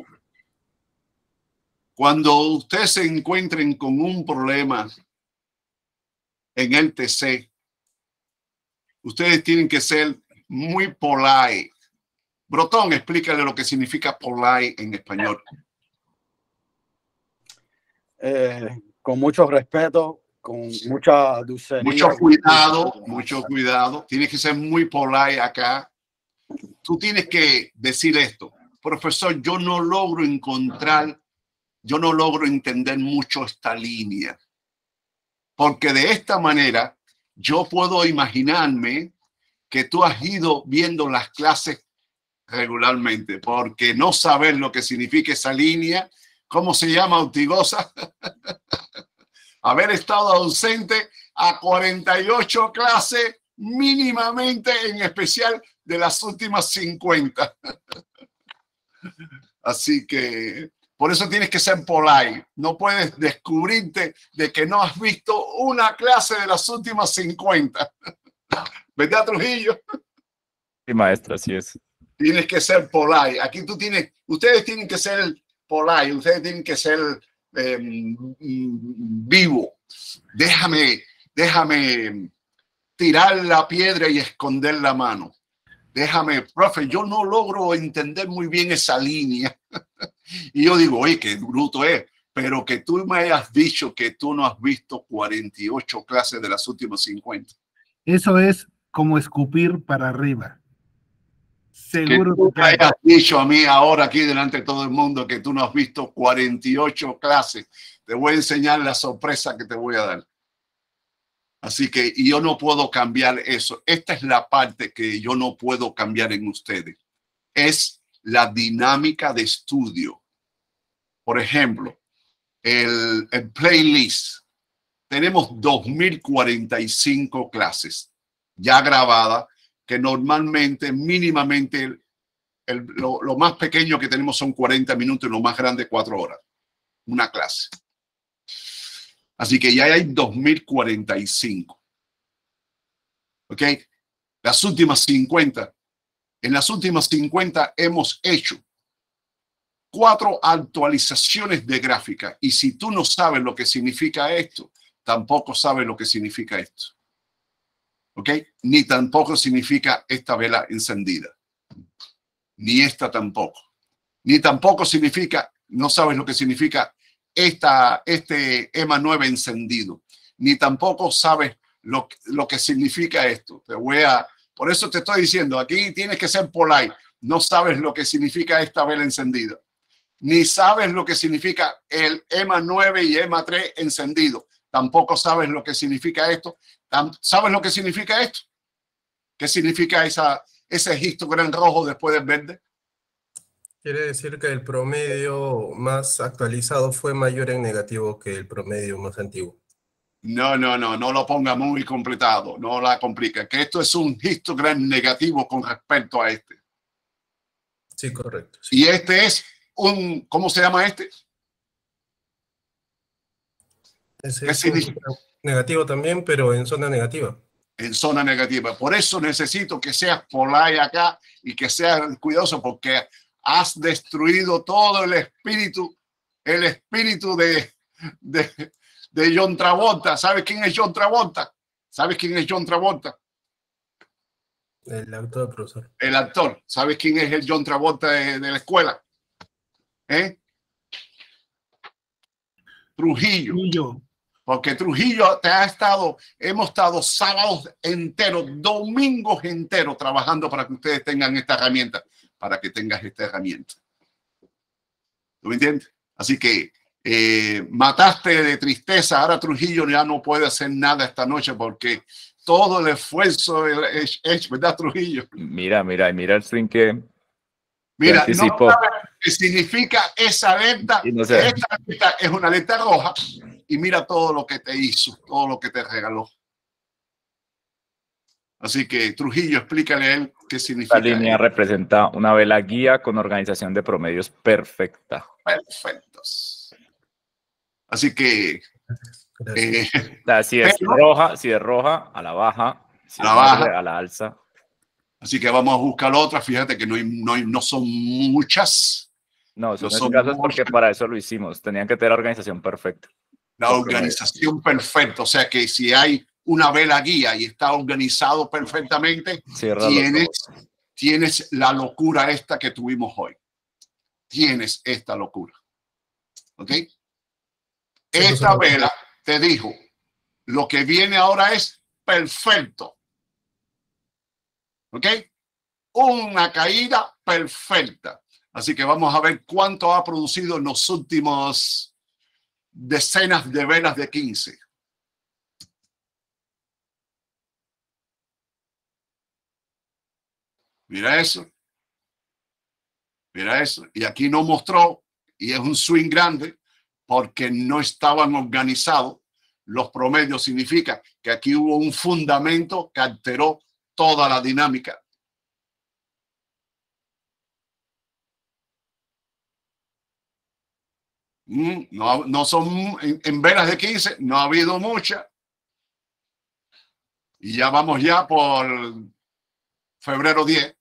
cuando ustedes se encuentren con un problema en el TC, ustedes tienen que ser muy polite. Brotón, explícale lo que significa polite en español. Con mucho respeto, con mucha dulcería. Mucho cuidado. Tienes que ser muy polite acá. Tú tienes que decir esto. Profesor, yo no logro entender mucho esta línea. Porque de esta manera yo puedo imaginarme que tú has ido viendo las clases regularmente, porque no sabes lo que significa esa línea. ¿Cómo se llama, Ortigosa? Haber estado ausente a 48 clases mínimamente, en especial de las últimas 50. Así que por eso tienes que ser polite. No puedes descubrirte de que no has visto una clase de las últimas 50. ¿Verdad, Trujillo? Sí, maestro, así es. Tienes que ser polite. Aquí ustedes tienen que ser polite, ustedes tienen que ser vivo. Déjame tirar la piedra y esconder la mano. Profe, yo no logro entender muy bien esa línea. Y yo digo, oye, qué bruto es. Pero que tú me hayas dicho que tú no has visto 48 clases de las últimas 50. Eso es como escupir para arriba. Seguro que tú me hayas dicho a mí ahora aquí delante de todo el mundo que tú no has visto 48 clases Te voy a enseñar la sorpresa que te voy a dar. Así que yo no puedo cambiar eso. Esta es la parte que yo no puedo cambiar en ustedes. Es la dinámica de estudio. Por ejemplo, el playlist. Tenemos 2045 clases ya grabadas, que normalmente, mínimamente, lo más pequeño que tenemos son 40 minutos y lo más grande 4 horas. Una clase. Así que ya hay 2045. ¿Ok? Las últimas 50. En las últimas 50 hemos hecho 4 actualizaciones de gráfica. Y si tú no sabes lo que significa esto, tampoco sabes lo que significa esto. ¿Ok? Ni tampoco significa esta vela encendida. Ni esta tampoco. Ni tampoco significa, no sabes lo que significa este EMA 9 encendido. Ni tampoco sabes lo que significa esto. Por eso te estoy diciendo, aquí tienes que ser polite. No sabes lo que significa esta vela encendida. Ni sabes lo que significa el EMA 9 y EMA 3 encendido. Tampoco sabes lo que significa esto. ¿Sabes lo que significa esto? ¿Qué significa ese histogram rojo después del verde? Quiere decir que el promedio más actualizado fue mayor en negativo que el promedio más antiguo. No lo ponga muy completado, no la complica. Que esto es un histogram negativo con respecto a este. Sí, correcto. Sí. Y este es ¿cómo se llama este? Ese ¿Qué es significa? negativo también, pero en zona negativa. En zona negativa. Por eso necesito que seas polite acá y que seas cuidadoso, porque has destruido todo el espíritu de John Travolta. ¿Sabes quién es John Travolta? ¿Sabes quién es John Travolta? El actor, profesor. El actor. ¿Sabes quién es el John Travolta de la escuela? Trujillo. Porque Trujillo hemos estado sábados enteros, domingos enteros trabajando para que ustedes tengan esta herramienta, para que tengas esta herramienta. ¿Tú me entiendes? Así que mataste de tristeza. Ahora Trujillo ya no puede hacer nada esta noche porque todo el esfuerzo es, ¿verdad, Trujillo? Mira el swing que Mira, anticipó. no sabes qué significa esa alerta. Y no sé. Esta alerta es una alerta roja. Y mira todo lo que te hizo, todo lo que te regaló. Así que, Trujillo, explícale a él qué significa. Esta línea representa una vela guía con organización de promedios perfecta. Perfectos. Así que... si es roja, a la baja. Si a la es baja. verde, a la alza. Así que vamos a buscar otra. Fíjate que no son muchas. No, son escasos porque para eso lo hicimos. Tenían que tener la organización perfecta. La organización perfecta. O sea que si hay una vela guía y está organizado perfectamente, tienes la locura esta que tuvimos hoy. Tienes esta locura. ¿Ok? Esta vela te dijo, lo que viene ahora es perfecto. ¿Ok? Una caída perfecta. Así que vamos a ver cuánto ha producido en los últimos decenas de velas de 15. Mira eso. Mira eso. Y aquí no mostró, y es un swing grande, porque no estaban organizados. Los promedios significa que aquí hubo un fundamento que alteró toda la dinámica. No son en velas de 15, no ha habido muchas. Y ya vamos ya por febrero 10.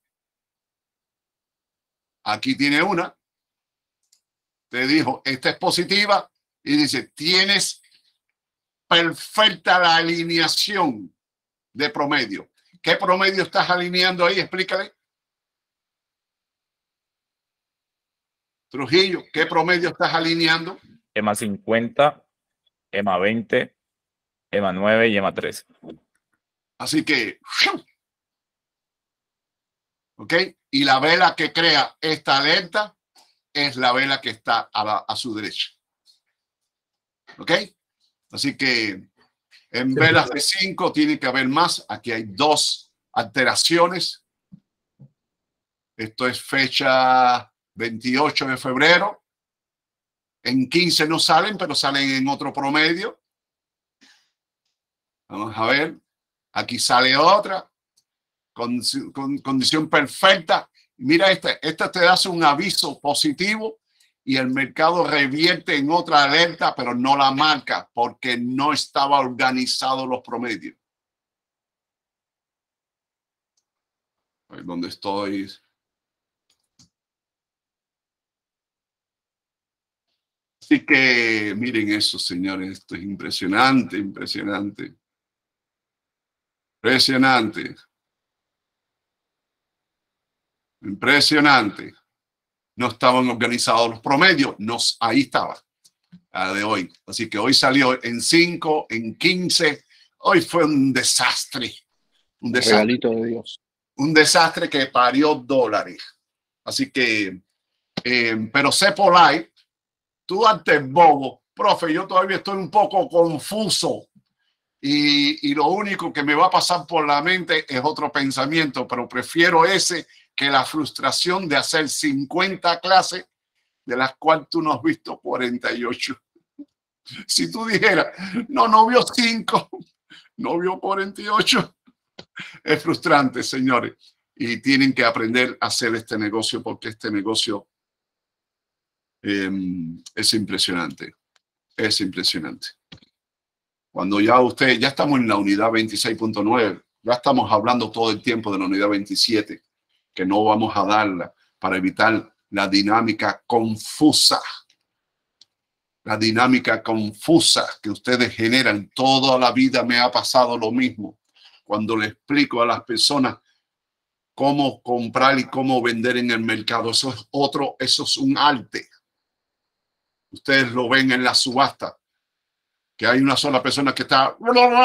Aquí tiene una. Te dijo, esta es positiva. Y dice, tienes perfecta la alineación de promedio. ¿Qué promedio estás alineando ahí? Explícale. Trujillo, ¿qué promedio estás alineando? EMA 50, EMA 20, EMA 9 y EMA 13. Así que, ¿ok? Y la vela que crea esta alerta es la vela que está a su derecha. ¿Ok? Así que en velas de 5 tiene que haber más. Aquí hay 2 alteraciones. Esto es fecha 28 de febrero. En 15 no salen, pero salen en otro promedio. Vamos a ver. Aquí sale otra. Con condición perfecta. Mira, esta te hace un aviso positivo y el mercado revierte en otra alerta, pero no la marca porque no estaba organizado los promedios. ¿Dónde estoy? Así que miren eso, señores. Esto es impresionante, impresionante. Impresionante. Impresionante. No estaban organizados los promedios. Ahí estaba. La de hoy. Así que hoy salió en 5, en 15. Hoy fue un desastre. Un desastre. Regalito de Dios. Un desastre que parió dólares. Así que, pero Cepolai, tú antes bobo, profe, yo todavía estoy un poco confuso. Y lo único que me va a pasar por la mente es otro pensamiento, pero prefiero ese que la frustración de hacer 50 clases, de las cuales tú no has visto 48. Si tú dijeras, no vio 5, no vio 48, es frustrante, señores. Y tienen que aprender a hacer este negocio porque este negocio es impresionante. Es impresionante. Cuando ya estamos en la unidad 26.9, ya estamos hablando todo el tiempo de la unidad 27, que no vamos a darla para evitar la dinámica confusa. La dinámica confusa que ustedes generan. Toda la vida me ha pasado lo mismo. Cuando le explico a las personas cómo comprar y cómo vender en el mercado, eso es un arte. Ustedes lo ven en la subasta, que hay una sola persona que está,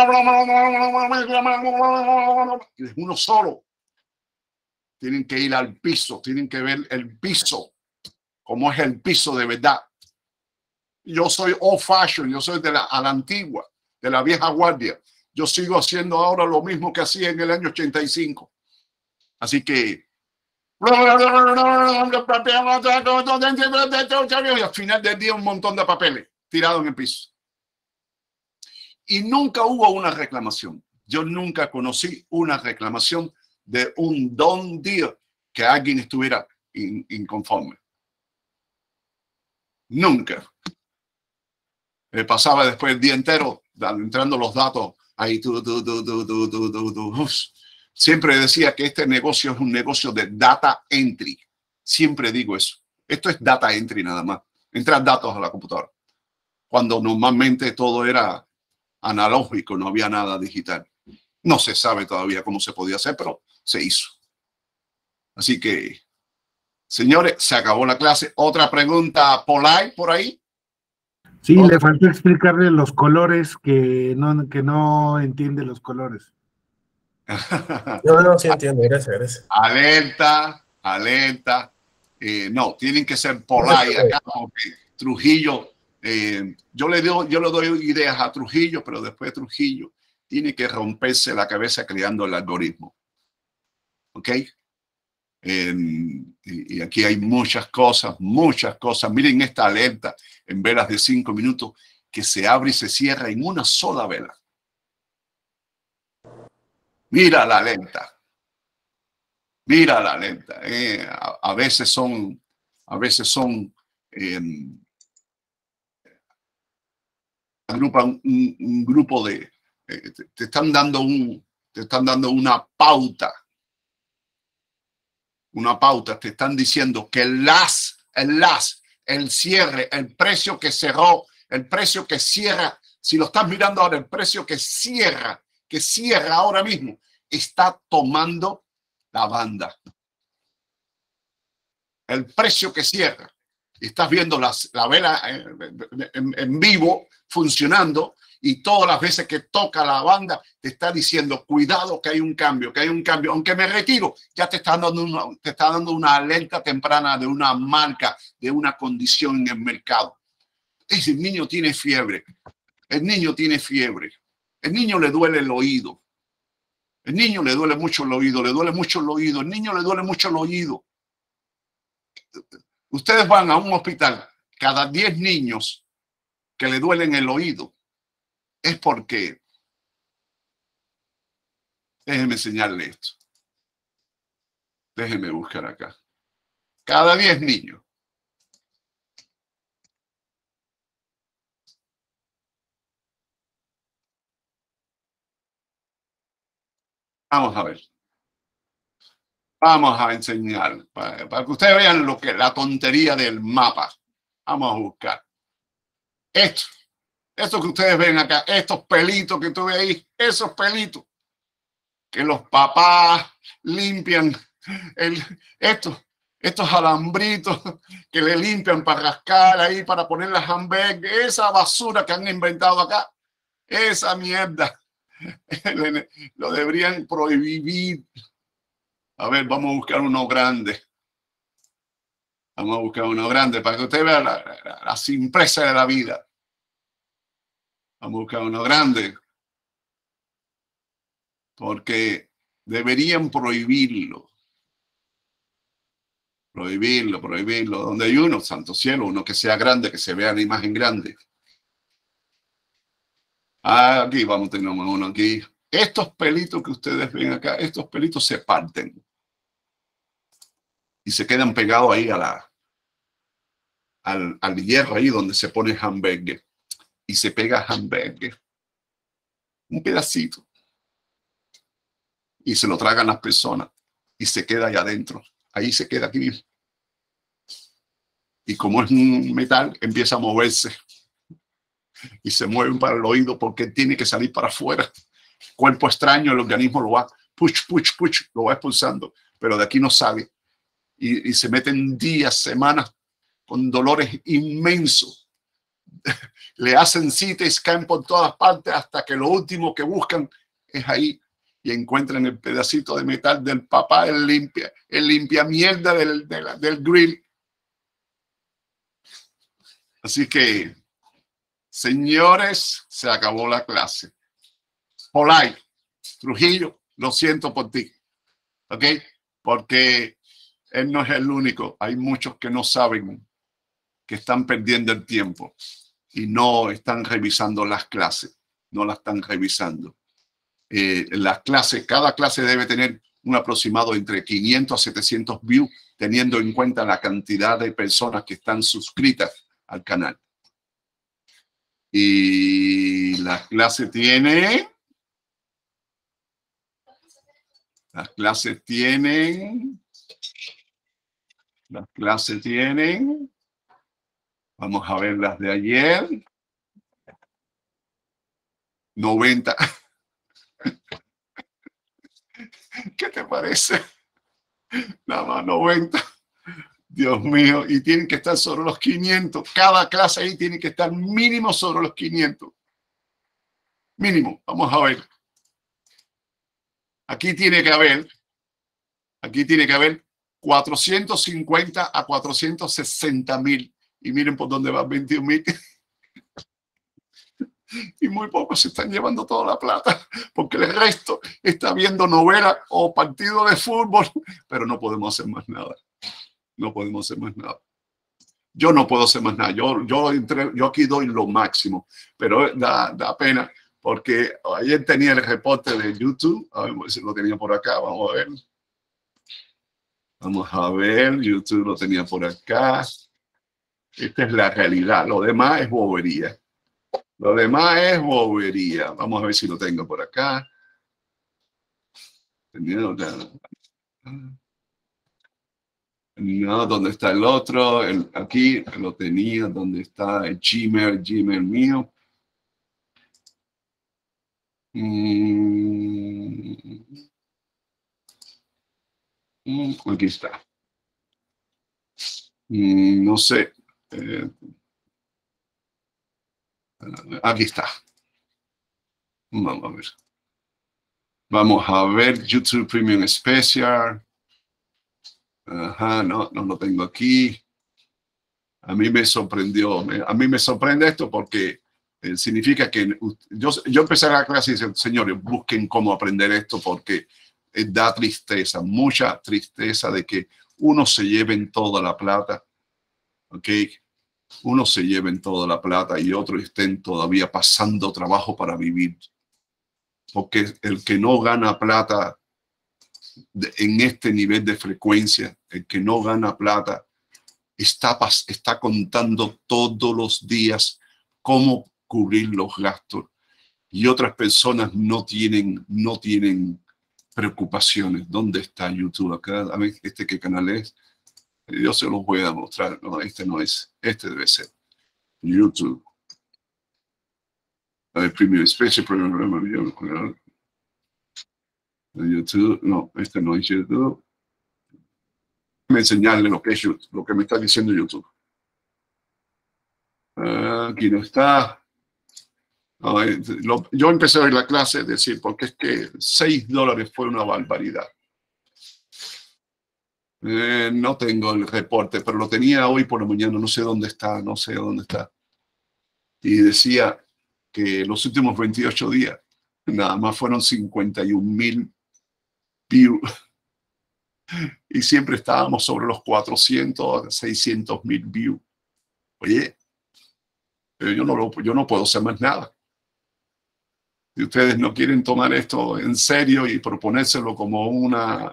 es uno solo. Tienen que ir al piso, tienen que ver el piso, cómo es el piso de verdad. Yo soy old fashion, yo soy a la antigua, de la vieja guardia. Yo sigo haciendo ahora lo mismo que hacía en el año 85. Así que y al final del día un montón de papeles tirados en el piso. Y nunca hubo una reclamación. Yo nunca conocí una reclamación de un don deal que alguien estuviera inconforme. Nunca. Pasaba después el día entero entrando los datos ahí. Siempre decía que este negocio es un negocio de data entry. Siempre digo eso. Esto es data entry nada más. Entrar datos a la computadora. Cuando normalmente todo era analógico, no había nada digital. No se sabe todavía cómo se podía hacer, pero se hizo. Así que, señores, se acabó la clase. Otra pregunta, Polay, por ahí. Sí, le faltó explicarle los colores que no entiende los colores. No, sí entiendo. Gracias. Alerta. No, tienen que ser Polay acá, porque Trujillo, yo le doy ideas a Trujillo, pero después Trujillo tiene que romperse la cabeza creando el algoritmo. ¿Ok? Y aquí hay muchas cosas. Miren esta alerta en velas de 5 minutos que se abre y se cierra en una sola vela. Mira la alerta. A veces son agrupan un grupo de te están dando una pauta. Te están diciendo que el cierre, el precio que cerró, el precio que cierra, si lo estás mirando ahora, el precio que cierra ahora mismo, está tomando la banda. El precio que cierra. Estás viendo la vela en vivo funcionando y todas las veces que toca la banda te está diciendo cuidado que hay un cambio. Aunque me retiro, ya te está dando una alerta temprana de una marca, de una condición en el mercado. El niño tiene fiebre. El niño tiene fiebre. El niño le duele el oído. El niño le duele mucho el oído, le duele mucho el oído. El niño le duele mucho el oído. Ustedes van a un hospital, cada 10 niños que le duelen el oído, es porque, déjenme enseñarle esto. Déjenme buscar acá. Cada 10 niños. Vamos a ver. Vamos a enseñar para que ustedes vean lo que la tontería del mapa. Vamos a buscar. Esto que ustedes ven acá, estos pelitos que tú ves ahí, esos pelitos que los papás limpian, estos alambritos que le limpian para rascar ahí, para poner las hamburguesas, esa basura que han inventado acá, esa mierda, lo deberían prohibir. A ver, vamos a buscar uno grande. Vamos a buscar uno grande para que usted vea la simpleza de la vida. Vamos a buscar uno grande. Porque deberían prohibirlo. Prohibirlo. Donde hay uno, santo cielo, uno que sea grande, que se vea la imagen grande. Aquí vamos a tener uno aquí. Estos pelitos que ustedes ven acá, estos pelitos se parten. Y se quedan pegados ahí al hierro ahí donde se pone hamburger. Y se pega hamburger. Un pedacito. Y se lo tragan las personas. Y se queda ahí adentro. Ahí se queda aquí mismo. Y como es un metal, empieza a moverse. Y se mueven para el oído porque tiene que salir para afuera. Cuerpo extraño, el organismo lo va push, lo va expulsando. Pero de aquí no sale. Y se meten días, semanas con dolores inmensos. Le hacen CT scan por todas partes hasta que lo último que buscan es ahí y encuentran el pedacito de metal del papá, el limpia mierda del grill. Así que, señores, se acabó la clase. Polay, Trujillo, lo siento por ti. ¿Ok? Porque él no es el único. Hay muchos que no saben, que están perdiendo el tiempo y no están revisando las clases. No las están revisando. Las clases, cada clase debe tener un aproximado entre 500 a 700 views, teniendo en cuenta la cantidad de personas que están suscritas al canal. Y las clases tienen... Las clases tienen, vamos a ver las de ayer, 90. ¿Qué te parece? Nada más 90. Dios mío, y tienen que estar sobre los 500. Cada clase ahí tiene que estar mínimo sobre los 500. Mínimo, vamos a ver. Aquí tiene que haber 450 a 460.000. Y miren por dónde va 21.000. Y muy pocos se están llevando toda la plata, porque el resto está viendo novela o partido de fútbol. Pero no podemos hacer más nada. No podemos hacer más nada. Yo no puedo hacer más nada. Yo aquí doy lo máximo. Pero da pena. Porque ayer tenía el reporte de YouTube. A ver si lo tenía por acá. Vamos a ver. Vamos a ver. YouTube lo tenía por acá. Esta es la realidad. Lo demás es bobería. Lo demás es bobería. Vamos a ver si lo tengo por acá. No, ¿dónde está el otro? Aquí lo tenía. ¿Dónde está el Gmail mío? Aquí está. No sé. Aquí está. Vamos a ver. Vamos a ver YouTube Premium Special. Ajá, no lo tengo aquí. A mí me sorprendió. A mí me sorprende esto porque significa que yo empecé la clase y dije, señores, busquen cómo aprender esto porque da tristeza, mucha tristeza de que uno se lleven toda la plata, ¿ok? Uno se lleven toda la plata y otros estén todavía pasando trabajo para vivir. Porque el que no gana plata en este nivel de frecuencia, el que no gana plata, está contando todos los días cómo cubrir los gastos. Y otras personas no tienen preocupaciones. ¿Dónde está YouTube? Acá, a ver, ¿qué canal es? Yo se los voy a mostrar. No, este no es. Este debe ser YouTube. A ver, Premium Special Program. YouTube. No, este no es YouTube. Me enseñarle lo que es YouTube, lo que me está diciendo YouTube. Aquí no está. No, yo empecé a ver la clase, decir, porque es que $6 fue una barbaridad. No tengo el reporte, pero lo tenía hoy por la mañana, no sé dónde está. Y decía que los últimos 28 días nada más fueron 51,000 views. Y siempre estábamos sobre los 400, 600,000 views. Oye, yo no puedo hacer más nada. Si ustedes no quieren tomar esto en serio y proponérselo como una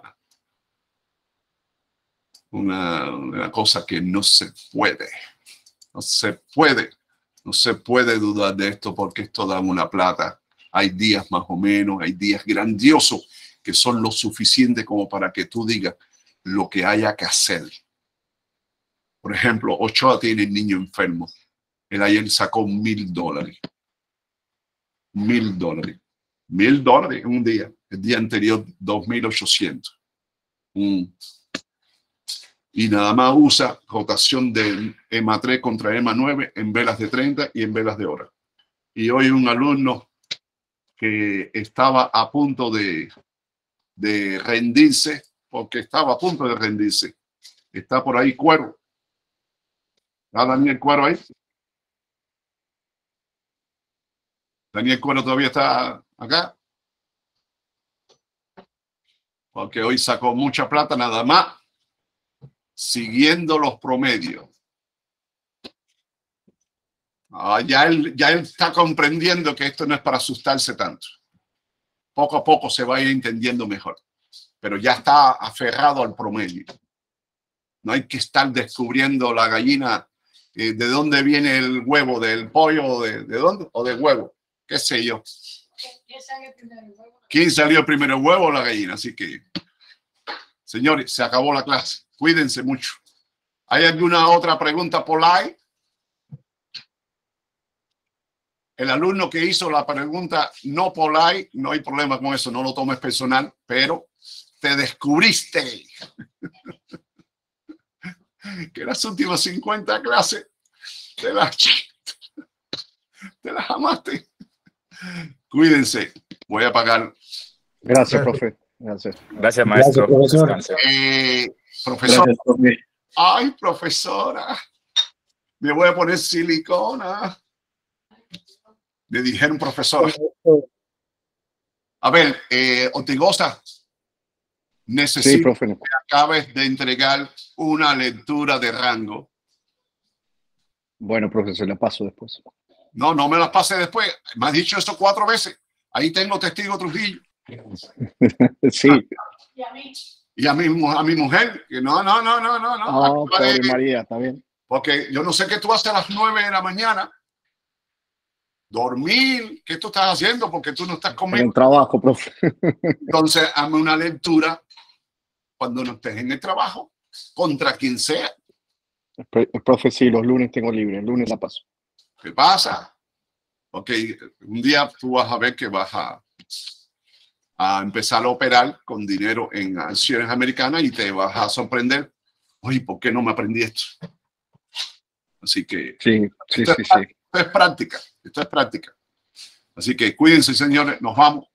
cosa que no se puede. No se puede dudar de esto porque esto da una plata. Hay días más o menos, hay días grandiosos que son lo suficiente como para que tú digas lo que haya que hacer. Por ejemplo, Ochoa tiene niño enfermo. Él ayer sacó $1,000. $1,000. $1,000 en un día. El día anterior, 2,800. Y nada más usa rotación de EMA 3 contra EMA 9 en velas de 30 y en velas de hora. Y hoy un alumno que estaba a punto de rendirse, porque estaba a punto de rendirse. Está por ahí Cuero. ¿Está Daniel Cuero ahí? Daniel Cuero todavía está acá. Porque hoy sacó mucha plata nada más siguiendo los promedios. Ya él está comprendiendo que esto no es para asustarse tanto. Poco a poco se va a ir entendiendo mejor. Pero ya está aferrado al promedio. No hay que estar descubriendo la gallina, de dónde viene el huevo, del pollo, de dónde, o del huevo, qué sé yo. ¿Quién salió primero, el huevo o la gallina? Así que, señores, se acabó la clase. Cuídense mucho. ¿Hay alguna otra pregunta por ahí? El alumno que hizo la pregunta no polite, no hay problema con eso, no lo tomes personal, pero te descubriste que las últimas 50 clases te las amaste. Cuídense, voy a apagar. Gracias, profe. Gracias. Gracias, maestro. Gracias, profesor. Profesor. Gracias, profe. Ay, profesora, me voy a poner silicona. Le dijeron, profesor. A ver, Ortigosa, necesito Sí, profe. que acabes de entregar una lectura de rango. Bueno, profe, se la paso después. No me las pase después. Me has dicho eso 4 veces. Ahí tengo testigo Trujillo. Sí. Y a mí. Y a mi mujer, que no. Pobre María, está bien. Porque yo no sé qué tú haces a las 9 de la mañana. Dormir, ¿qué tú estás haciendo? Porque tú no estás En comiendo. el trabajo, profe. Entonces, hazme una lectura cuando no estés en el trabajo, contra quien sea. Profe, sí, los lunes tengo libre. El lunes la paso. ¿Qué pasa? Ok, un día tú vas a ver que vas a empezar a operar con dinero en acciones americanas y te vas a sorprender. Oye, ¿por qué no me aprendí esto? Así que Sí. Esto es práctica. Así que cuídense, señores. Nos vamos.